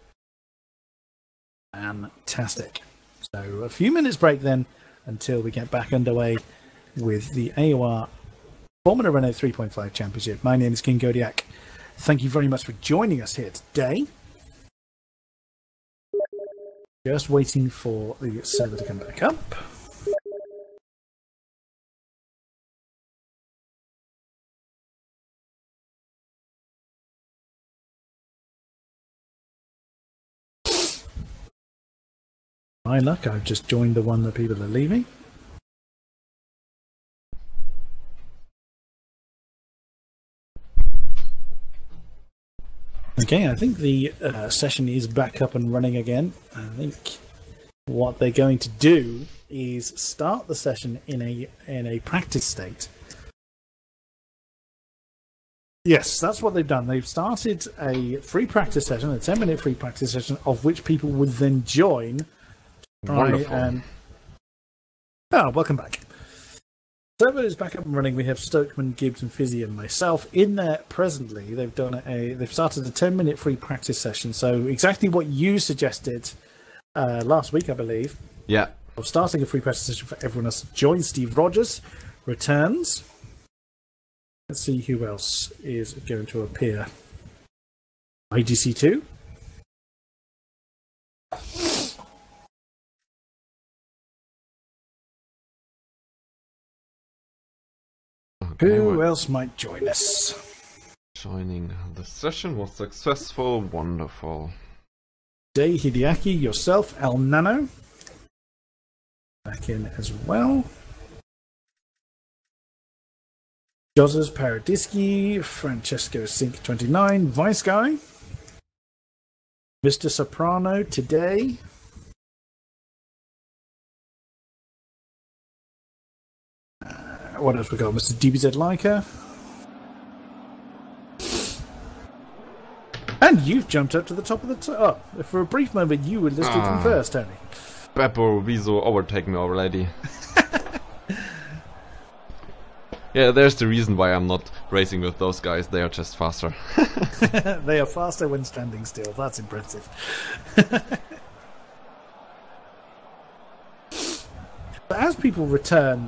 Fantastic. So a few minutes break then until we get back underway with the AOR Formula Renault 3.5 Championship. My name is King Kodiak. Thank you very much for joining us here today. Just waiting for the server to come back up. My luck, I've just joined the one that people are leaving. Okay, I think the session is back up and running again. I think what they're going to do is start the session in a practice state. Yes, that's what they've done. They've started a free practice session, a 10-minute free practice session, of which people would then join. Wonderful. Welcome back. Server is back up and running. We have Stokeman, Gibbs, and Fizzy, and myself in there presently. They've started a 10-minute free practice session. So exactly what you suggested last week, I believe. Yeah. Of starting a free practice session for everyone else. Join Steve Rogers returns. Let's see who else is going to appear. IGC2. Who else might join us? Joining the session was successful. Wonderful. Day Hideaki, yourself, El Nano. Back in as well. Jozzers Paradiski, Francesco Sink 29, Vice Guy. Mr. Soprano today. What else we got? Mr. DBZ Leica. And you've jumped up to the top of the for a brief moment, you were listed from first, Tony. Beppo Viso overtake me already. Yeah, there's the reason why I'm not racing with those guys. They are just faster. They are faster when standing still. That's impressive. But as people return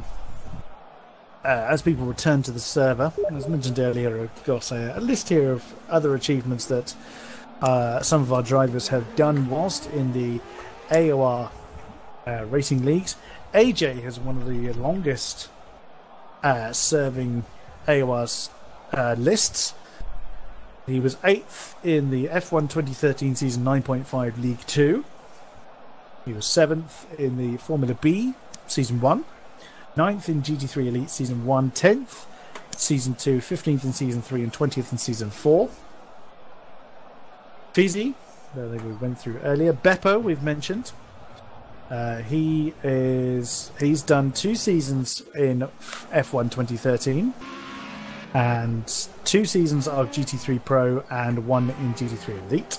to the server, as mentioned earlier, I've got a list here of other achievements that some of our drivers have done whilst in the AOR racing leagues. AJ has one of the longest serving AOR's lists. He was 8th in the F1 2013 Season 9.5 League 2. He was 7th in the Formula B Season 1. 9th in GT3 Elite Season 1, 10th Season 2, 15th in Season 3, and 20th in Season 4. Fizzy, that we went through earlier. Beppo, we've mentioned. He's done 2 seasons in F1 2013 and 2 seasons of GT3 Pro and 1 in GT3 Elite.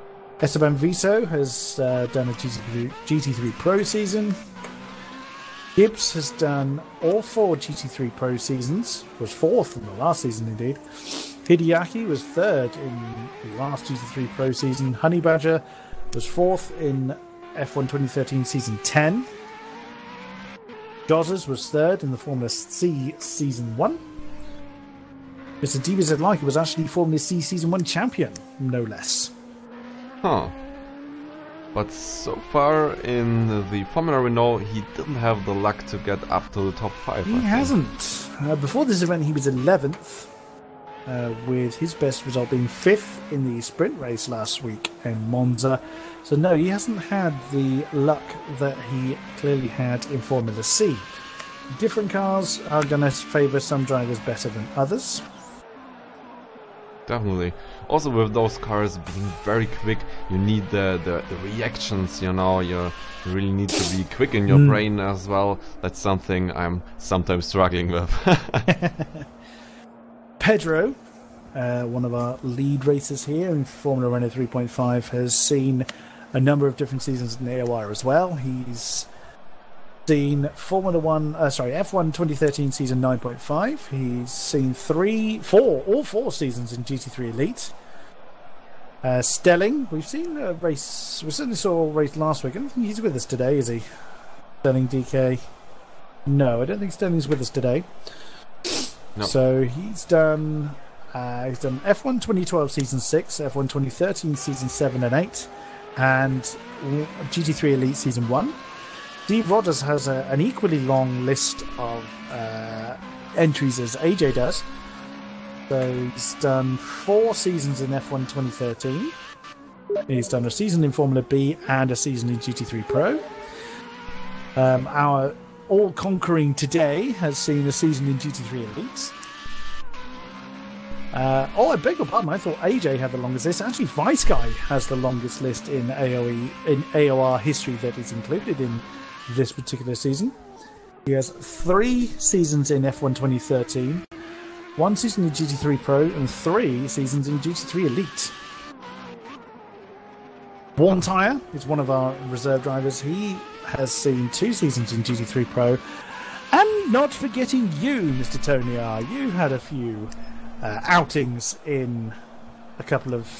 Esteban Viso has done a GT3 Pro season. Gibbs has done all 4 GT3 Pro seasons, was 4th in the last season indeed. Hideaki was 3rd in the last GT3 Pro season. Honey Badger was 4th in F1 2013 Season 10. Jozzers was 3rd in the Formula C Season 1. Mr. DBZ was actually Formula C Season 1 champion, no less. Huh. But so far in the Formula Renault, he didn't have the luck to get up to the top 5. He hasn't. Before this event, he was 11th, with his best result being 5th in the sprint race last week in Monza. So no, he hasn't had the luck that he clearly had in Formula C. Different cars are going to favour some drivers better than others. Definitely. Also with those cars being very quick, you need the reactions, you know, you really need to be quick in your brain as well. That's something I'm sometimes struggling with. Pedro, one of our lead racers here in Formula Renault 3.5, has seen a number of different seasons in AOR as well. He's seen F1 2013 season 9.5. He's seen all four seasons in GT3 Elite. Stelling, we've seen a race. We certainly saw a race last week. I don't think he's with us today, is he? Stelling DK. No, I don't think Stelling's with us today. No. So he's done F1 2012 season 6, F1 2013 season 7 and 8, and GT3 Elite season 1. Steve Rogers has an equally long list of entries as AJ does. So he's done 4 seasons in F1 2013. He's done a season in Formula B and a season in GT3 Pro. Our all-conquering today has seen a season in GT3 Elite. I beg your pardon, I thought AJ had the longest list. Actually, Vice Guy has the longest list in AOR history that is included in this particular season. He has 3 seasons in F1 2013, 1 season in GT3 Pro, and 3 seasons in GT3 Elite. Warn Tyre is one of our reserve drivers. He has seen 2 seasons in GT3 Pro. And not forgetting you, Mr. Tony R. You had a few outings in a couple of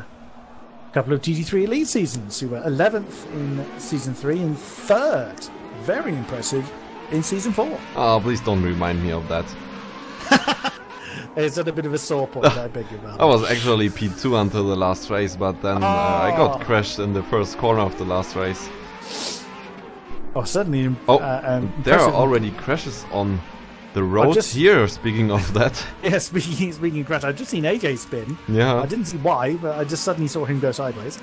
GT3 Elite seasons. You were 11th in Season 3 and 3rd, very impressive, in Season 4. Oh, please don't remind me of that. It's at a bit of a sore point, I beg your pardon. I was actually P2 until the last race, but then I got crashed in the first corner of the last race. Oh, certainly. There are already crashes on the road here, speaking of that. Yeah, speaking of crash, I've just seen AJ spin. Yeah. I didn't see why, but I just suddenly saw him go sideways.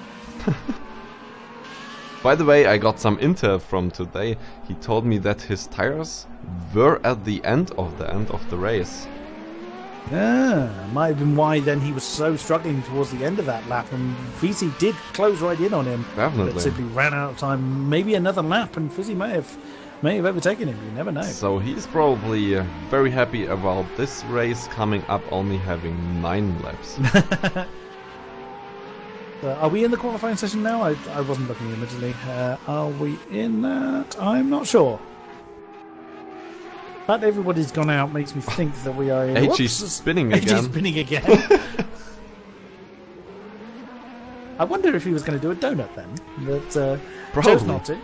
By the way, I got some intel from today. He told me that his tires were at the end of the race. Yeah, might have been why then he was so struggling towards the end of that lap, and Fizzy did close right in on him. Definitely. But simply ran out of time. Maybe another lap, and Fizzy may have overtaken him. You never know. So he's probably very happy about this race coming up, only having 9 laps. Are we in the qualifying session now? I wasn't looking immediately. Are we in that? I'm not sure. But everybody's gone out makes me think that we are in... AG's spinning again. AG's spinning again. I wonder if he was going to do a donut then. But chose not to.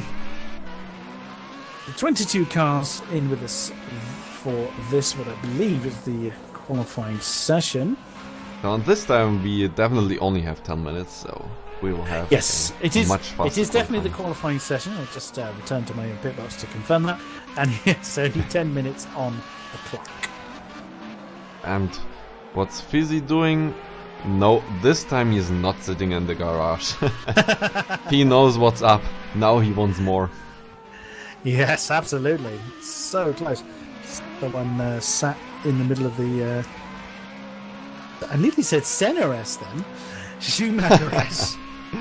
The 22 cars in with us for this, what I believe is the qualifying session. Now, this time we definitely only have 10 minutes, so we will have much faster. It is definitely the qualifying session. I'll just return to my pit box to confirm that. And yes, only 10 minutes on the clock. And what's Fizzy doing? No, this time he's not sitting in the garage. He knows what's up. Now he wants more. Yes, absolutely. So close. Someone sat in the middle of the... I nearly said Senna-S then. Schumacher-S.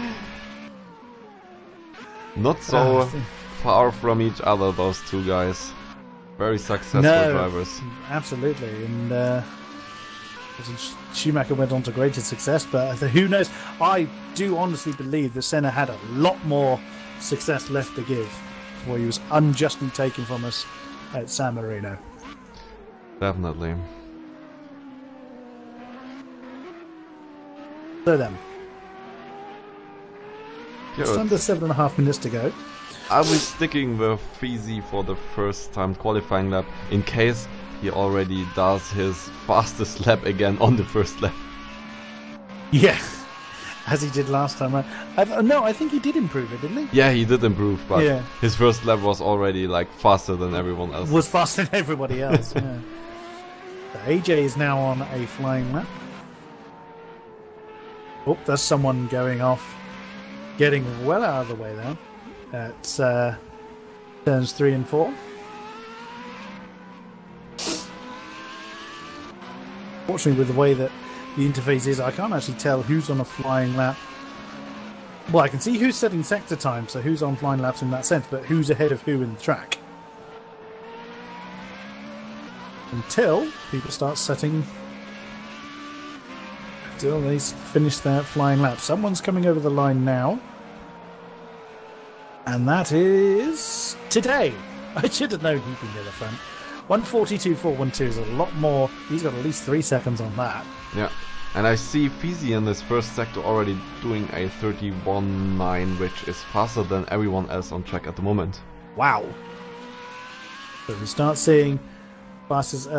Not so far from each other, those two guys. Very successful drivers. Absolutely. And Schumacher went on to greater success, but who knows? I do honestly believe that Senna had a lot more success left to give before he was unjustly taken from us at San Marino. Definitely. So then, Good. just under 7.5 minutes to go. I'll be sticking with Fizzy for the first time qualifying lap in case he already does his fastest lap again on the first lap. Yeah, as he did last time. No, I think he did improve it, didn't he? Yeah, he did improve, but Yeah. his first lap was already like faster than everyone else. Was faster than everybody else. Yeah. So AJ is now on a flying lap. Oh, there's someone going off, getting well out of the way there at turns 3 and 4. Fortunately, with the way that the interface is, I can't actually tell who's on a flying lap. Well, I can see who's setting sector time, so who's on flying laps in that sense, but who's ahead of who in the track. Until people start setting... Until they finish their flying lap. Someone's coming over the line now. And that is... today. I should have known he'd be near the front. 1:42.412 is a lot more. He's got at least 3 seconds on that. Yeah, and I see Fizzy in this first sector already doing a 31.9, which is faster than everyone else on track at the moment. Wow. So we start seeing fastest.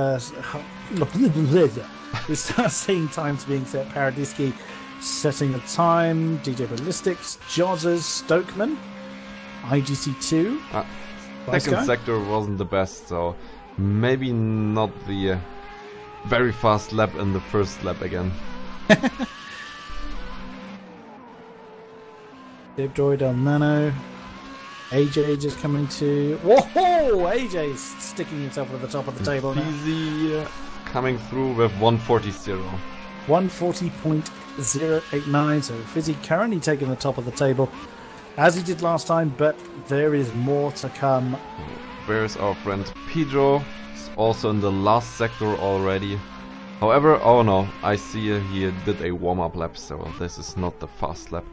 We start seeing times being set. Paradisky setting the time. DJ Ballistics, Jozzers, Stokeman, IGC2. Second sector wasn't the best, so maybe not the very fast lap in the first lap again. Dave Droid on Nano. AJ just coming to... Whoa! AJ's sticking himself at the top of the table now. Fizzy coming through with 1:40.0. 1:40.089. So Fizzy currently taking the top of the table, as he did last time, but there is more to come. Where's our friend Pedro? He's also in the last sector already. However, oh no, I see he did a warm-up lap, so this is not the fast lap.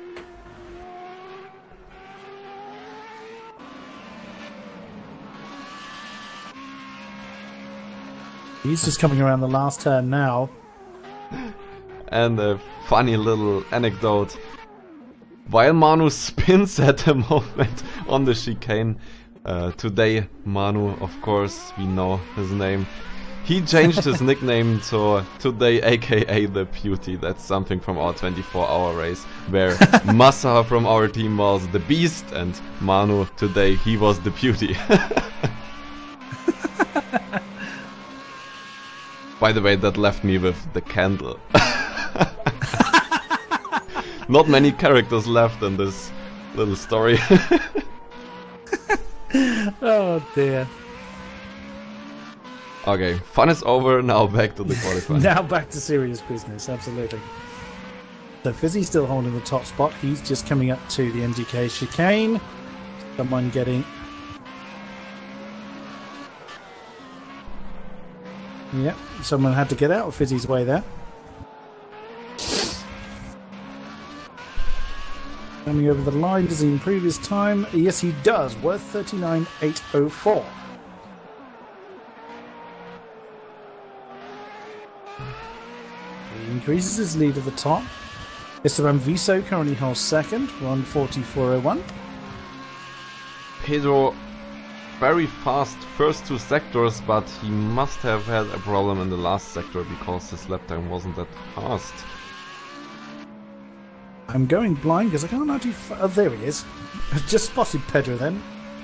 He's just coming around the last turn now. And a funny little anecdote. While Manu spins at the moment on the chicane, today Manu, of course, we know his name. He changed his nickname to today, aka the Beauty. That's something from our 24-hour race, where Massa from our team was the Beast, and Manu today he was the Beauty. By the way, that left me with the candle. Not many characters left in this little story. Oh dear. Okay, fun is over, now back to the qualifying. Now back to serious business, absolutely. So Fizzy's still holding the top spot. He's just coming up to the MGK chicane. Someone getting... Yep, someone had to get out of Fizzy's way there. Coming over the line, does he improve his time? Yes, he does. Worth 39.804. He increases his lead at the top. Esteban Viso currently holds second, 1:44.01. Pedro, very fast first two sectors, but he must have had a problem in the last sector because his lap time wasn't that fast. I'm going blind because I can't actually... oh, there he is. I've just spotted Pedro then.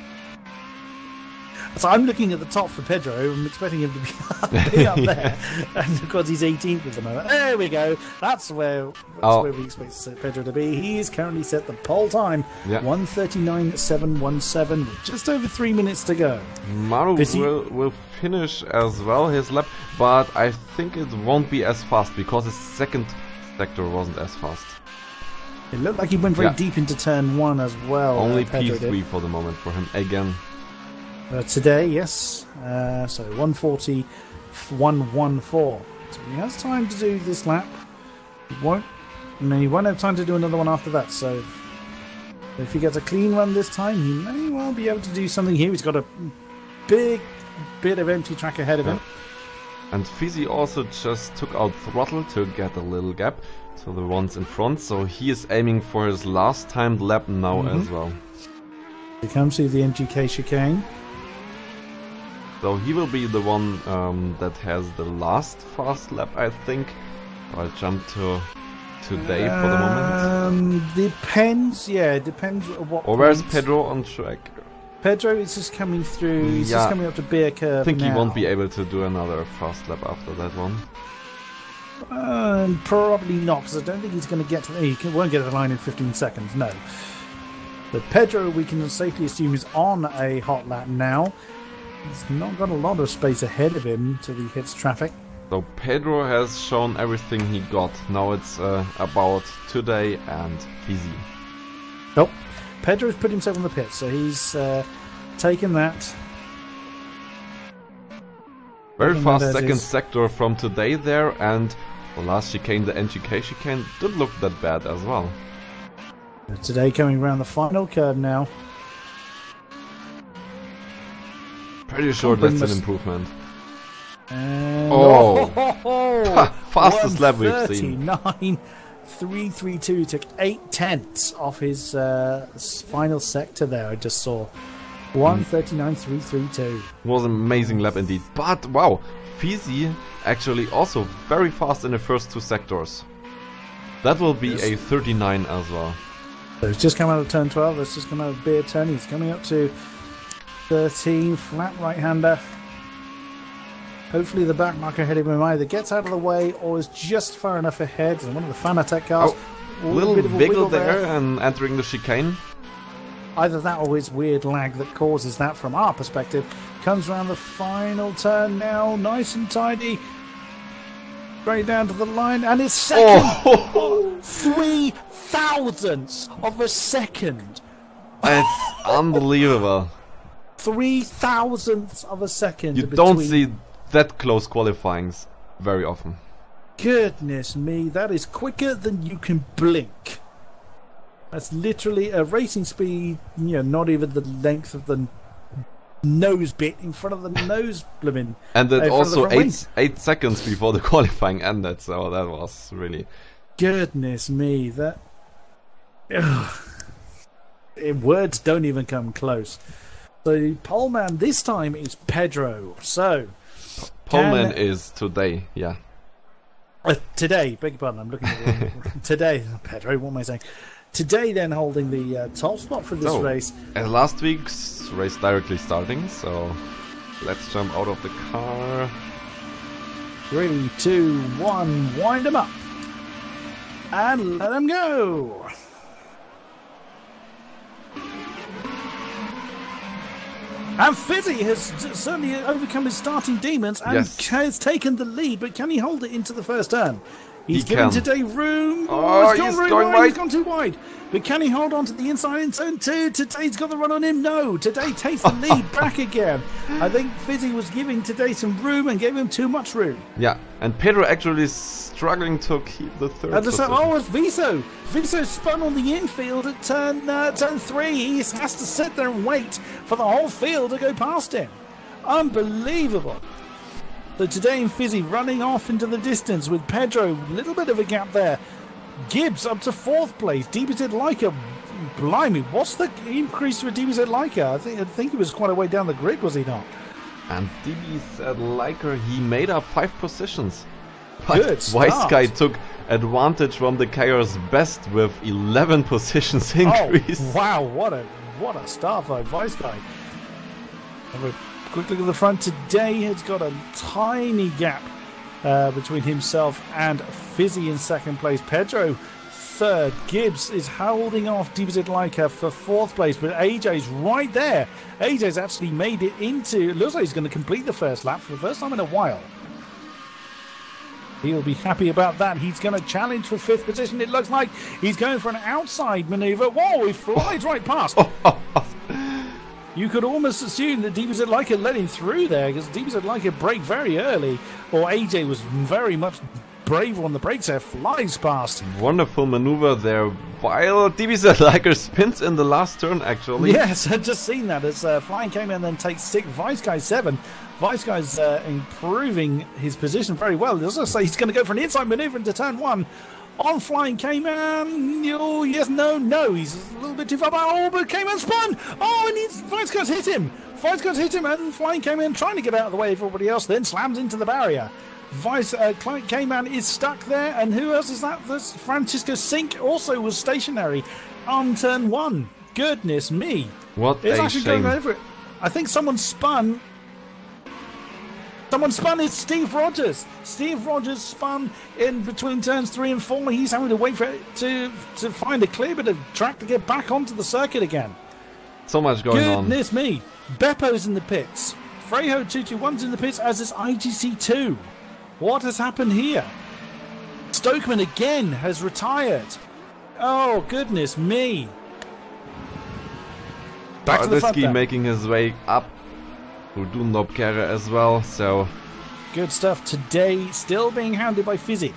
So I'm looking at the top for Pedro. I'm expecting him to be up there. And of course he's 18th at the moment. There we go. That's where we expect Pedro to be. He is currently set the pole time. Yeah. 1:39.717 with just over 3 minutes to go. Maru will finish as well his lap, but I think it won't be as fast because his second sector wasn't as fast. It looked like he went very deep into turn 1 as well. Only P3 for the moment for him again. Today, yes. So 1:40.114. So he has time to do this lap. He won't have time to do another one after that. So If he gets a clean run this time, he may well be able to do something here. He's got a big bit of empty track ahead of him. And Fizzy also just took out throttle to get a little gap to the ones in front, so he is aiming for his last timed lap now as well. He comes through the MGK chicane. So he will be the one that has the last fast lap, I think. I'll jump to today for the moment. Depends, yeah, it depends at what Or where's Pedro on track? Pedro is just coming through, he's just coming up to beer curve. I think now. he won't be able to do another fast lap after that one. Probably not, because I don't think he's going to get to he won't get to the line in 15 seconds, no. But Pedro, we can safely assume, is on a hot lap now. He's not got a lot of space ahead of him till he hits traffic. So Pedro has shown everything he got. Now it's about today and Fizzy. Nope. Pedro's put himself on the pit, so he's taken that. Very fast second sector from today there, and the last chicane, the NGK chicane, didn't look that bad as well. Today coming around the final curve now. Pretty sure that's an improvement. And fastest lap we've seen. 39.332, took 8/10 off his final sector there. I just saw 1:39.332. Was an amazing lap indeed. But wow, Fizzy actually also very fast in the first two sectors. That will be a 39 as well. So he's just come out of turn 12. Let's just come out of beer turn. He's coming up to 13, flat right-hander. Hopefully the back marker ahead of him either gets out of the way or is just far enough ahead. And one of the Fanatec cars. Little wiggle there and entering the chicane. Either that or it's weird lag that causes that from our perspective. Comes around the final turn now, nice and tidy. Straight down to the line, and it's second! 3 thousandths of a second! It's unbelievable. 3 thousandths of a second. You don't see that close qualifyings very often. Goodness me, that is quicker than you can blink. That's literally a racing speed, not even the length of the nose bit in front of the nose blooming. And that also 8 seconds before the qualifying ended, so that was really... Goodness me, that... words don't even come close. So, poleman this time is Pedro. So... Poleman is today, yeah. Today, beg your pardon, I'm looking at it. Today, Pedro, what am I saying? Today then holding the top spot for this race. And last week's race directly starting, so let's jump out of the car. 3, 2, 1, wind them up. And let them go. And Fizzy has certainly overcome his starting demons and has taken the lead, but can he hold it into the first turn? He's giving Today room. He's going wide. He's gone too wide. But can he hold on to the inside in turn 2? Today's got the run on him. No. Today takes the lead back again. I think Fizzy was giving Today some room and gave him too much room. Yeah, and Pedro actually is struggling to keep the third position. It's Viso. Viso spun on the infield at turn 3. He has to sit there and wait for the whole field to go past him. Unbelievable. So Today and Fizzy running off into the distance with Pedro, a little bit of a gap there. Gibbs up to 4th place. DBZ Leica, blimey, what's the increase for DBZ Leica? I think he was quite a way down the grid, was he not? And DBZ Leica, he made up 5 positions. Good start. Sky took advantage from the chaos best with 11 positions increase. Oh, wow, what a start for Vice Guy. Quick look at the front. Today has got a tiny gap between himself and Fizzy in 2nd place. Pedro 3rd. Gibbs is holding off DBZ Leica for 4th place, but AJ's right there. AJ's actually made it into... It looks like he's going to complete the first lap for the first time in a while. He'll be happy about that. He's going to challenge for 5th position. It looks like he's going for an outside manoeuvre. Whoa, he flies right past. You could almost assume that DBZ Leica let him through there because DBZ Leica braked very early, or AJ was very much brave on the brakes there, flies past. Wonderful maneuver there, while DBZ Liker spins in the last turn, actually. Yes, I've just seen that as Flying came in and then takes 6, Vice Guy 7. Vice Guy's improving his position very well. He doesn't say he's going to go for an inside maneuver into turn 1 on Flying Cayman. Oh, yes, no, he's a little bit too far back. Oh, but Cayman spun. Oh, and Vice Guy's hit him. Vice Guy's hit him, and Flying Cayman trying to get out of the way of everybody else, then slams into the barrier. Cayman is stuck there, and who else is that? That's Francisco Sink also was stationary on turn 1. Goodness me. What it's a actually shame. Going over it. I think someone spun. Someone spun is Steve Rogers. Steve Rogers spun in between turns 3 and 4. He's having to wait for it to find a clear bit of track to get back onto the circuit again. So much going on. Goodness me. Beppo's in the pits. Frejo 221's in the pits, as is IGC2. What has happened here? Stokeman again has retired. Oh, goodness me. Back to the front there. Making his way up. Udundobkere as well, so... Good stuff today, still being hounded by Fizzy.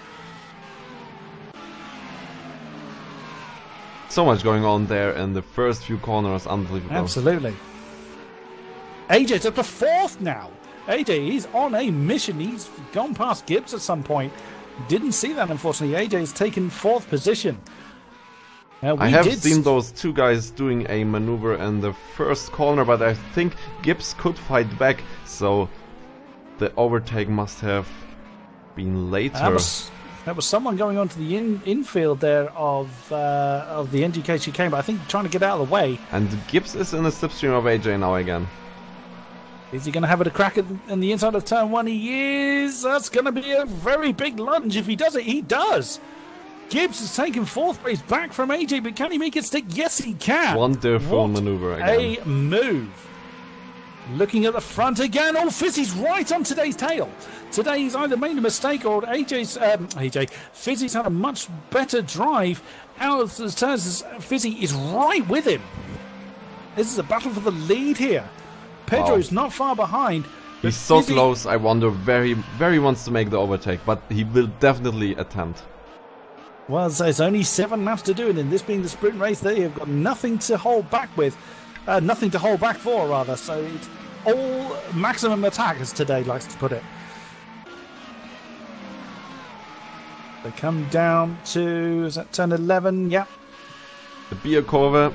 So much going on there in the first few corners, unbelievable. Absolutely. AJ's up to 4th now. AJ is on a mission. He's gone past Gibbs at some point. Didn't see that, unfortunately. AJ's taken 4th position. I have seen those two guys doing a maneuver in the first corner, but I think Gibbs could fight back, so the overtake must have been later. That was someone going onto the infield there of the NGK chicane, but I think trying to get out of the way. And Gibbs is in the slipstream of AJ now again. Is he going to have a crack in the inside of turn 1? He is. That's going to be a very big lunge. If he does it, he does. Gibbs has taken 4th place back from AJ, but can he make it stick? Yes, he can. Wonderful maneuver again. A move. Looking at the front again. Oh, Fizzy's right on today's tail. Today he's either made a mistake or Fizzy's had a much better drive out of the turns. Fizzy is right with him. This is a battle for the lead here. Pedro's not far behind. He's so close. I wonder where he wants to make the overtake, but he will definitely attempt. Well, there's only 7 laps to do it, and this being the sprint race, they have got nothing to hold back with. Nothing to hold back for, rather. So it's all maximum attack, as today likes to put it. They come down to, is that turn 11? Yep. The beer curve.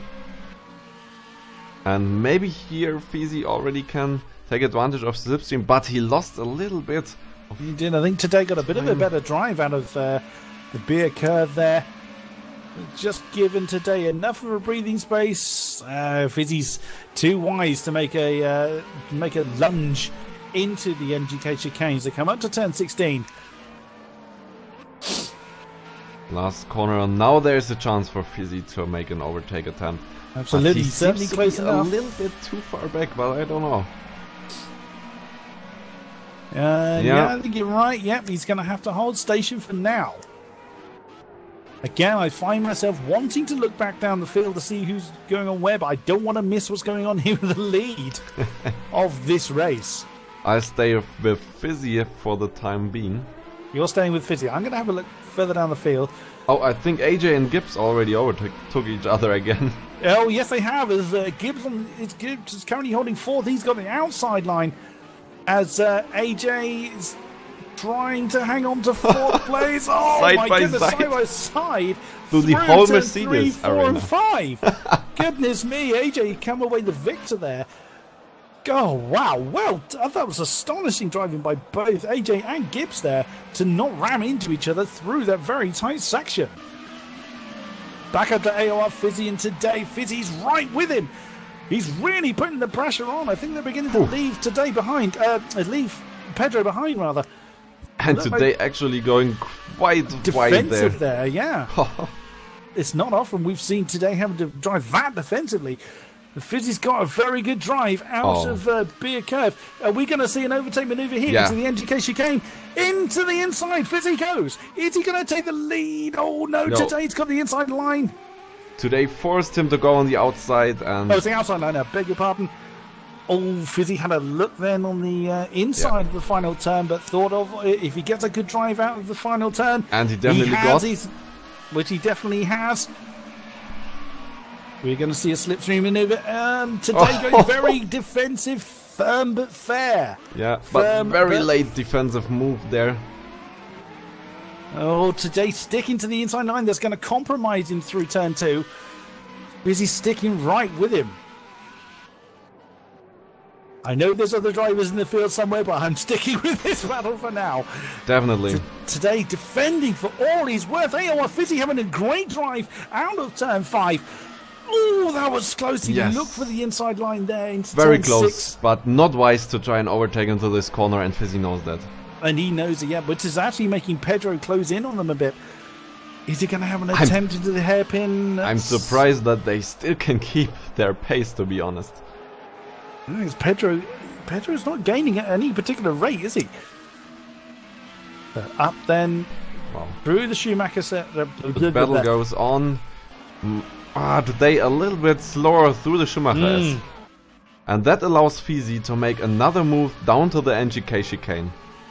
And maybe here Fizzy already can take advantage of the slipstream, but he lost a little bit. He did. I think today got a bit of a better drive out of the beer curve there. Just given today enough of a breathing space. Fizzy's too wise to make a lunge into the NGK chicanes. They come up to turn 16. Last corner. Now there's a chance for Fizzy to make an overtake attempt. Absolutely, certainly close enough. A little bit too far back, but I don't know. Yeah, I think you're right. Yep, he's going to have to hold station for now. Again, I find myself wanting to look back down the field to see who's going on where, but I don't want to miss what's going on here with the lead of this race. I'll stay with Fizzy for the time being. You're staying with Fizzy. I'm going to have a look further down the field. Oh, I think AJ and Gibbs already overtook each other again. Oh, yes, they have. As Gibbs is currently holding 4th. He's got the outside line as AJ is trying to hang on to 4th place. Oh, my goodness, side by side. Through the whole Mercedes 3, 4, arena. and 5. Goodness me, AJ come away the victor there. Oh, wow. Well, that was astonishing driving by both AJ and Gibbs there to not ram into each other through that very tight section. Back up to AOR Fizzy, and today Fizzy's right with him. He's really putting the pressure on. I think they're beginning to leave today behind. Leave Pedro behind, rather. And today actually going quite wide there. Yeah. It's not often we've seen today having to drive that defensively. Fizzy's got a very good drive out of Beer Curve. Are we going to see an overtake maneuver here into the NGK chicane? Into the inside, Fizzy goes. Is he going to take the lead? Oh, no, today he's got the inside line. Today forced him to go on the outside. And it's the outside line, I beg your pardon. Oh, Fizzy had a look then on the inside of the final turn, but thought of if he gets a good drive out of the final turn. And he definitely got. Which he definitely has. We're going to see a slipstream maneuver. Today going very defensive, firm but fair. Yeah, but very late defensive move there. Oh, today sticking to the inside line. That's going to compromise him through turn 2. Fizzy sticking right with him. I know there's other drivers in the field somewhere, but I'm sticking with this battle for now. Definitely. Today, defending for all he's worth. AOR Fizzy having a great drive out of turn 5. Oh, that was close. He looked for the inside line there into very turn close, 6. but not wise to try and overtake into this corner, and Fizzy knows that. And he knows it, yeah, which is actually making Pedro close in on them a bit. Is he going to have an attempt into the hairpin? I'm surprised that they still can keep their pace, to be honest. I think Pedro's not gaining at any particular rate, is he? Up then, through the Schumacher set. The battle goes on. Today a little bit slower through the Schumacher. And that allows Fizzy to make another move down to the NGK chicane.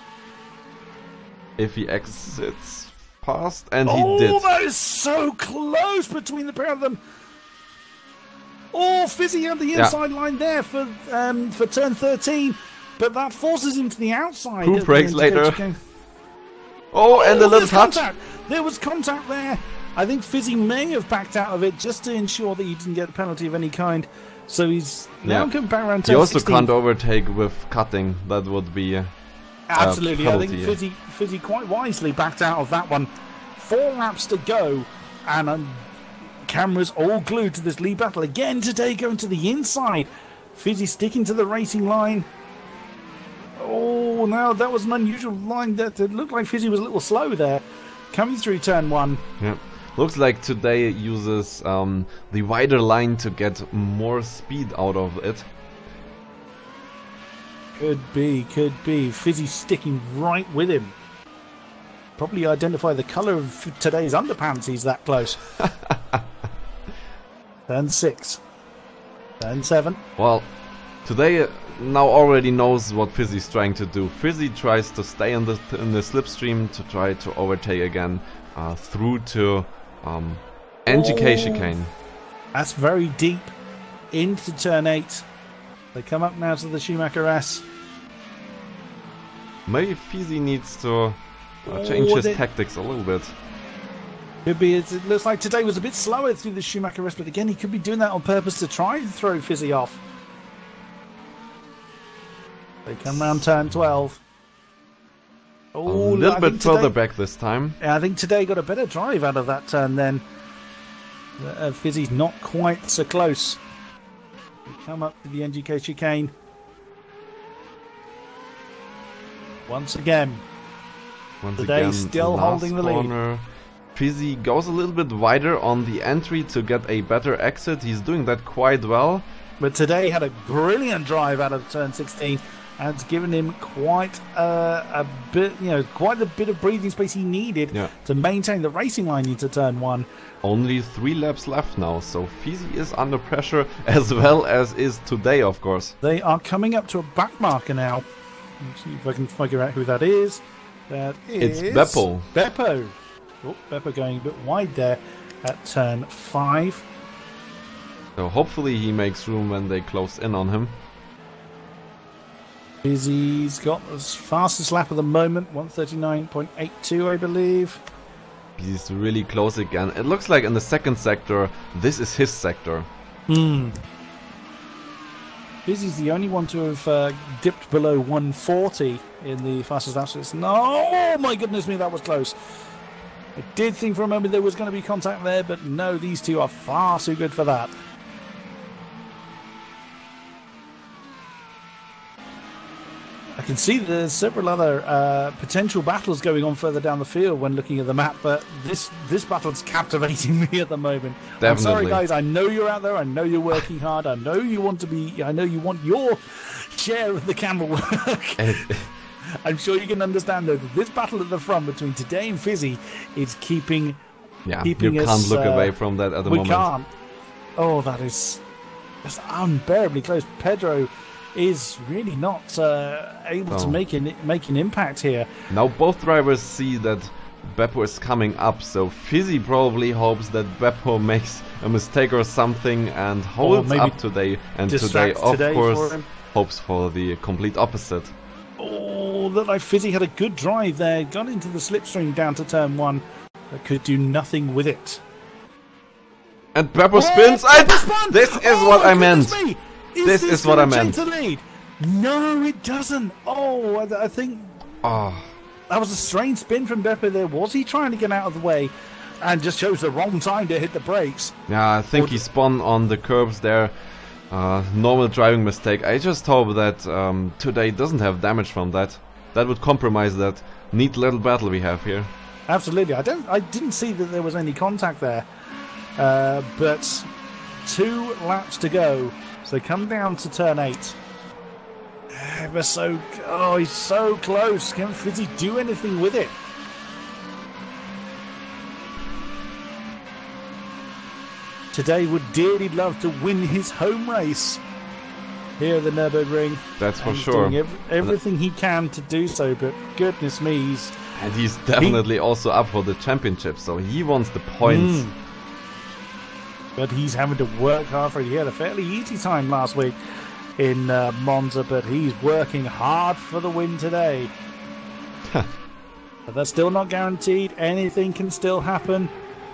If he exits past, and he did. Oh, that is so close between the pair of them. Oh, Fizzy had the inside line there for turn 13, but that forces him to the outside. Who breaks later? Oh, and a little touch. Contact. There was contact there. I think Fizzy may have backed out of it just to ensure that he didn't get a penalty of any kind. So he's now coming back around turn 16. He also can't overtake with cutting. That would be absolutely. I think Fizzy quite wisely backed out of that one. 4 laps to go, and cameras all glued to this lead battle again today, going to the inside. Fizzy sticking to the racing line. Oh, now that was an unusual line. That it looked like Fizzy was a little slow there, coming through turn 1. Yeah, looks like today it uses the wider line to get more speed out of it. Could be. Fizzy sticking right with him. Probably identify the colour of today's underpants. He's that close. Turn 6. Turn 7. Well, today now already knows what Fizzy's trying to do. Fizzy tries to stay in the slipstream to try to overtake again through to NGK chicane. That's very deep into turn 8. They come up now to the Schumacher S. Maybe Fizzy needs to change his tactics a little bit. Could be. It looks like today was a bit slower through the Schumacher S, but again, he could be doing that on purpose to try and throw Fizzy off. They come round turn 12. Oh, a little bit further back this time. Yeah, I think today got a better drive out of that turn then. Fizzy's not quite so close. We come up to the NGK chicane. Once again. Today still holding the lead. Fizzy goes a little bit wider on the entry to get a better exit. He's doing that quite well. But today had a brilliant drive out of turn 16. And it's given him quite a bit, quite a bit of breathing space he needed to maintain the racing line into turn 1. Only 3 laps left now, so Fizzy is under pressure, as well as is today, of course. They are coming up to a back marker now. Let's see if I can figure out who that is. It's Beppo. Beppo. Oh, Beppo going a bit wide there at turn 5. So hopefully he makes room when they close in on him. Fizzy's got the fastest lap of the moment, 139.82, I believe. He's really close again. It looks like in the second sector, this is his sector. Fizzy's the only one to have dipped below 140 in the fastest lap. Oh my goodness me, that was close. I did think for a moment there was going to be contact there, but no, these two are far too good for that. I can see there's several other potential battles going on further down the field when looking at the map, but this battle's captivating me at the moment. Definitely. I'm sorry, guys. I know you're out there. I know you're working hard. I know you want to be. I know you want your share of the camera work. I'm sure you can understand though that this battle at the front between today and Fizzy is keeping. Yeah, keeping you can't look away from that at the moment. We can't. Oh, that is just unbearably close. Pedro is really not able to make an impact here. Now both drivers see that Beppo is coming up, so Fizzy probably hopes that Beppo makes a mistake or something and holds up today, and today of course hopes for the complete opposite. Oh, looked like Fizzy had a good drive there, got into the slipstream down to turn 1, but could do nothing with it. And Beppo spins. This is what I meant. This is what I meant. No, it doesn't. Oh, I think that was a strange spin from Beppo there. Was he trying to get out of the way and just chose the wrong time to hit the brakes? Yeah, I think he spun on the curbs there. Normal driving mistake. I just hope that today doesn't have damage from that. That would compromise that neat little battle we have here. Absolutely. I didn't see that there was any contact there. But 2 laps to go. So they come down to turn 8. He's so close. Can Fizzy do anything with it? Today would dearly love to win his home race here at the Nürburgring. That's for sure. Doing everything he can to do so, but goodness me, he's definitely also up for the championship, so he wants the points. But he's having to work hard for it. He had a fairly easy time last week in Monza, but he's working hard for the win today. But that's still not guaranteed. Anything can still happen.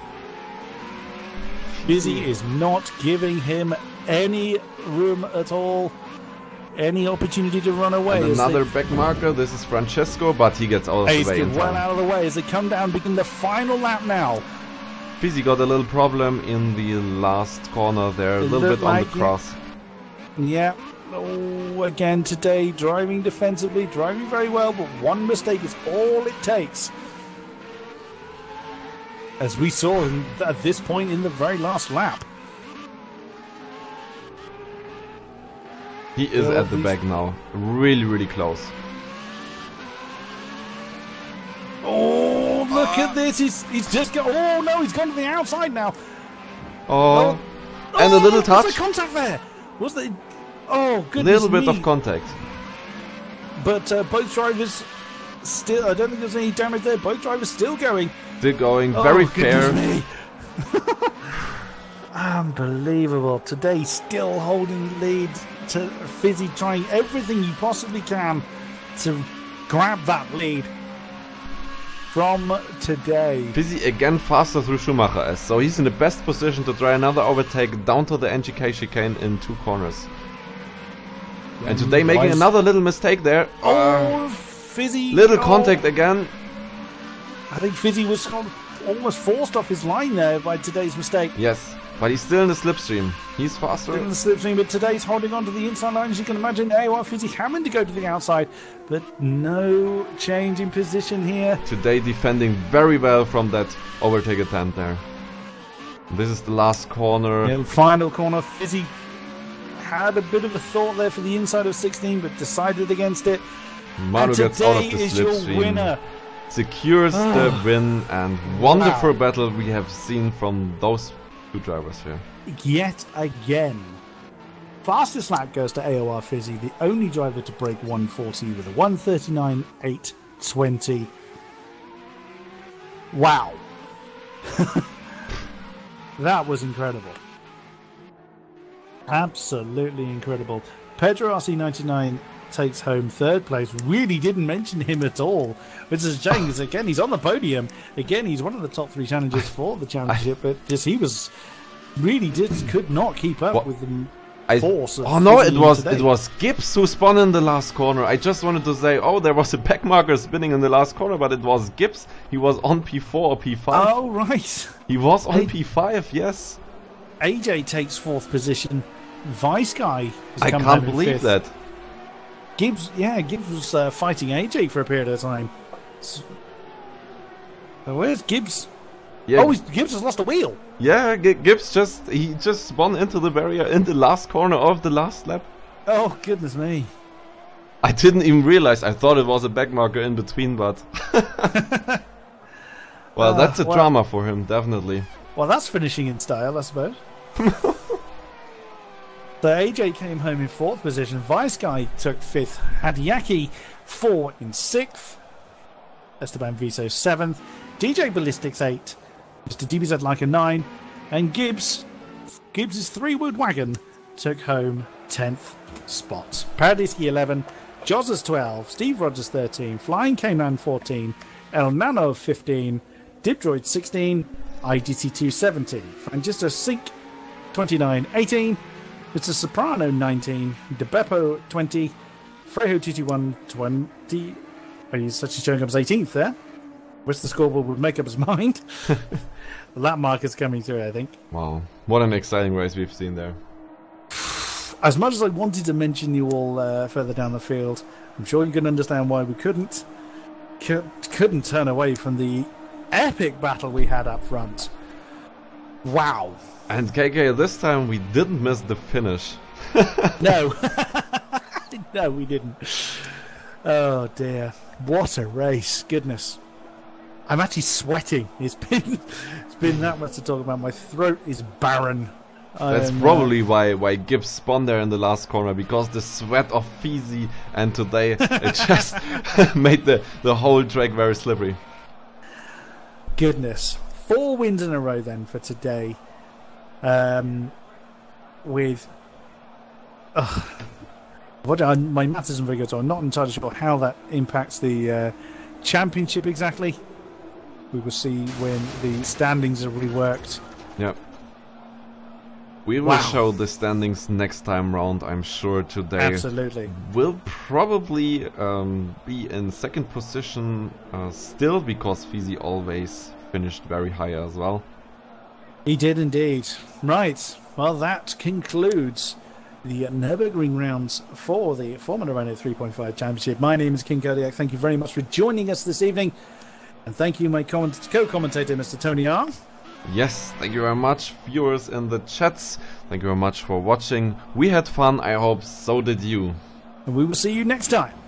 Fizzy is not giving him any room at all, any opportunity to run away. And another back marker. This is Francesco, but he gets out of the way in time. Well out of the way as they come down, begin the final lap now. Fizzy got a little problem in the last corner there, a little bit on the cross. Yeah. Oh, again today, driving defensively, driving very well, but one mistake is all it takes. As we saw at this point in the very last lap. He is at the back now. Really, really close. Oh, look at this. He's just got... Oh, no, he's gone to the outside now. And a little touch. Was there contact there? Was there... Oh, goodness little bit of contact. But both drivers still... I don't think there's any damage there. Both drivers still going. Still going. Very fair. Me. Unbelievable. Today still holding lead to Fizzy, trying everything he possibly can to grab that lead from today. Fizzy again faster through Schumacher S, so he's in the best position to try another overtake down to the NGK chicane in 2 corners. And today making another little mistake there. Fizzy. Little contact again. I think Fizzy was almost forced off his line there by today's mistake. Yes, but he's still in the slipstream. He's faster. Still in the slipstream, but today's holding on to the inside line. As you can imagine, AOR Fizzy having to go to the outside, but no change in position here. Today defending very well from that overtake attempt there. This is the last corner. Yeah, final corner. Fizzy had a bit of a thought there for the inside of 16, but decided against it. Manu gets out of the slipstream. Winner. Secures the win, and wonderful battle we have seen from those 2 drivers here. Yet again. Fastest lap goes to AOR Fizzy, the only driver to break 140 with a 139.820. Wow. That was incredible. Absolutely incredible. Pedro RC99 takes home 3rd place. Really didn't mention him at all, which is a shame because again he's on the podium. Again, he's one of the top 3 challengers for the championship, but just he was really could not keep up with the force. It was Gibbs who spun in the last corner. I just wanted to say, there was a back marker spinning in the last corner, but it was Gibbs. He was on P4 or P5. Oh right, he was on P5. Yes. AJ takes 4th position. Vice Guy. I can't believe that. Gibbs was fighting AJ for a period of time. So where's Gibbs? Yeah. Gibbs has lost a wheel. Yeah, Gibbs just spun into the barrier in the last corner of the last lap. Oh, goodness me. I didn't even realize. I thought it was a back marker in between, but... Well, that's a drama for him, definitely. Well, that's finishing in style, I suppose. So AJ came home in 4th position. Vice Guy took 5th. Hadiaki 4 in 6th. Esteban Viso 7th. DJ Ballistics 8. Mr. DBZ Like a 9. And Gibbs' 3-wheeled wagon took home 10th spot. Paradisky 11. Jozzers 12. Steve Rogers 13. Flying K9 14. El Nano 15. Dipdroid 16. IGT2 17. Frangisto Sync 29 18. Mr. Soprano 19. DeBeppo 20. Frejo 221 20. Oh, he's such a showing up as 18th there. Wish the scoreboard would make up his mind. The lap marker's coming through, I think. Wow, what an exciting race we've seen there. As much as I wanted to mention you all further down the field, I'm sure you can understand why we couldn't turn away from the epic battle we had up front. Wow. And KK, this time we didn't miss the finish. No. No, we didn't. Oh dear. What a race. Goodness. I'm actually sweating. It's been that much to talk about. My throat is barren. That's probably why Gibbs spun there in the last corner, because the sweat of Fizzy and today it just made the whole track very slippery. Goodness. 4 wins in a row then for today. With my maths isn't very good, so I'm not entirely sure how that impacts the championship exactly. We will see when the standings are reworked. Yep. We will show the standings next time round, I'm sure. Today absolutely will probably be in 2nd position still, because Fizzy always finished very high as well. He did indeed. Right, well, that concludes the Nürburgring rounds for the Formula Renault 3.5 Championship. My name is King Kodiak. Thank you very much for joining us this evening. And thank you, my co-commentator, Mr. Tony R. Yes, thank you very much, viewers in the chats. Thank you very much for watching. We had fun. I hope so did you. And we will see you next time.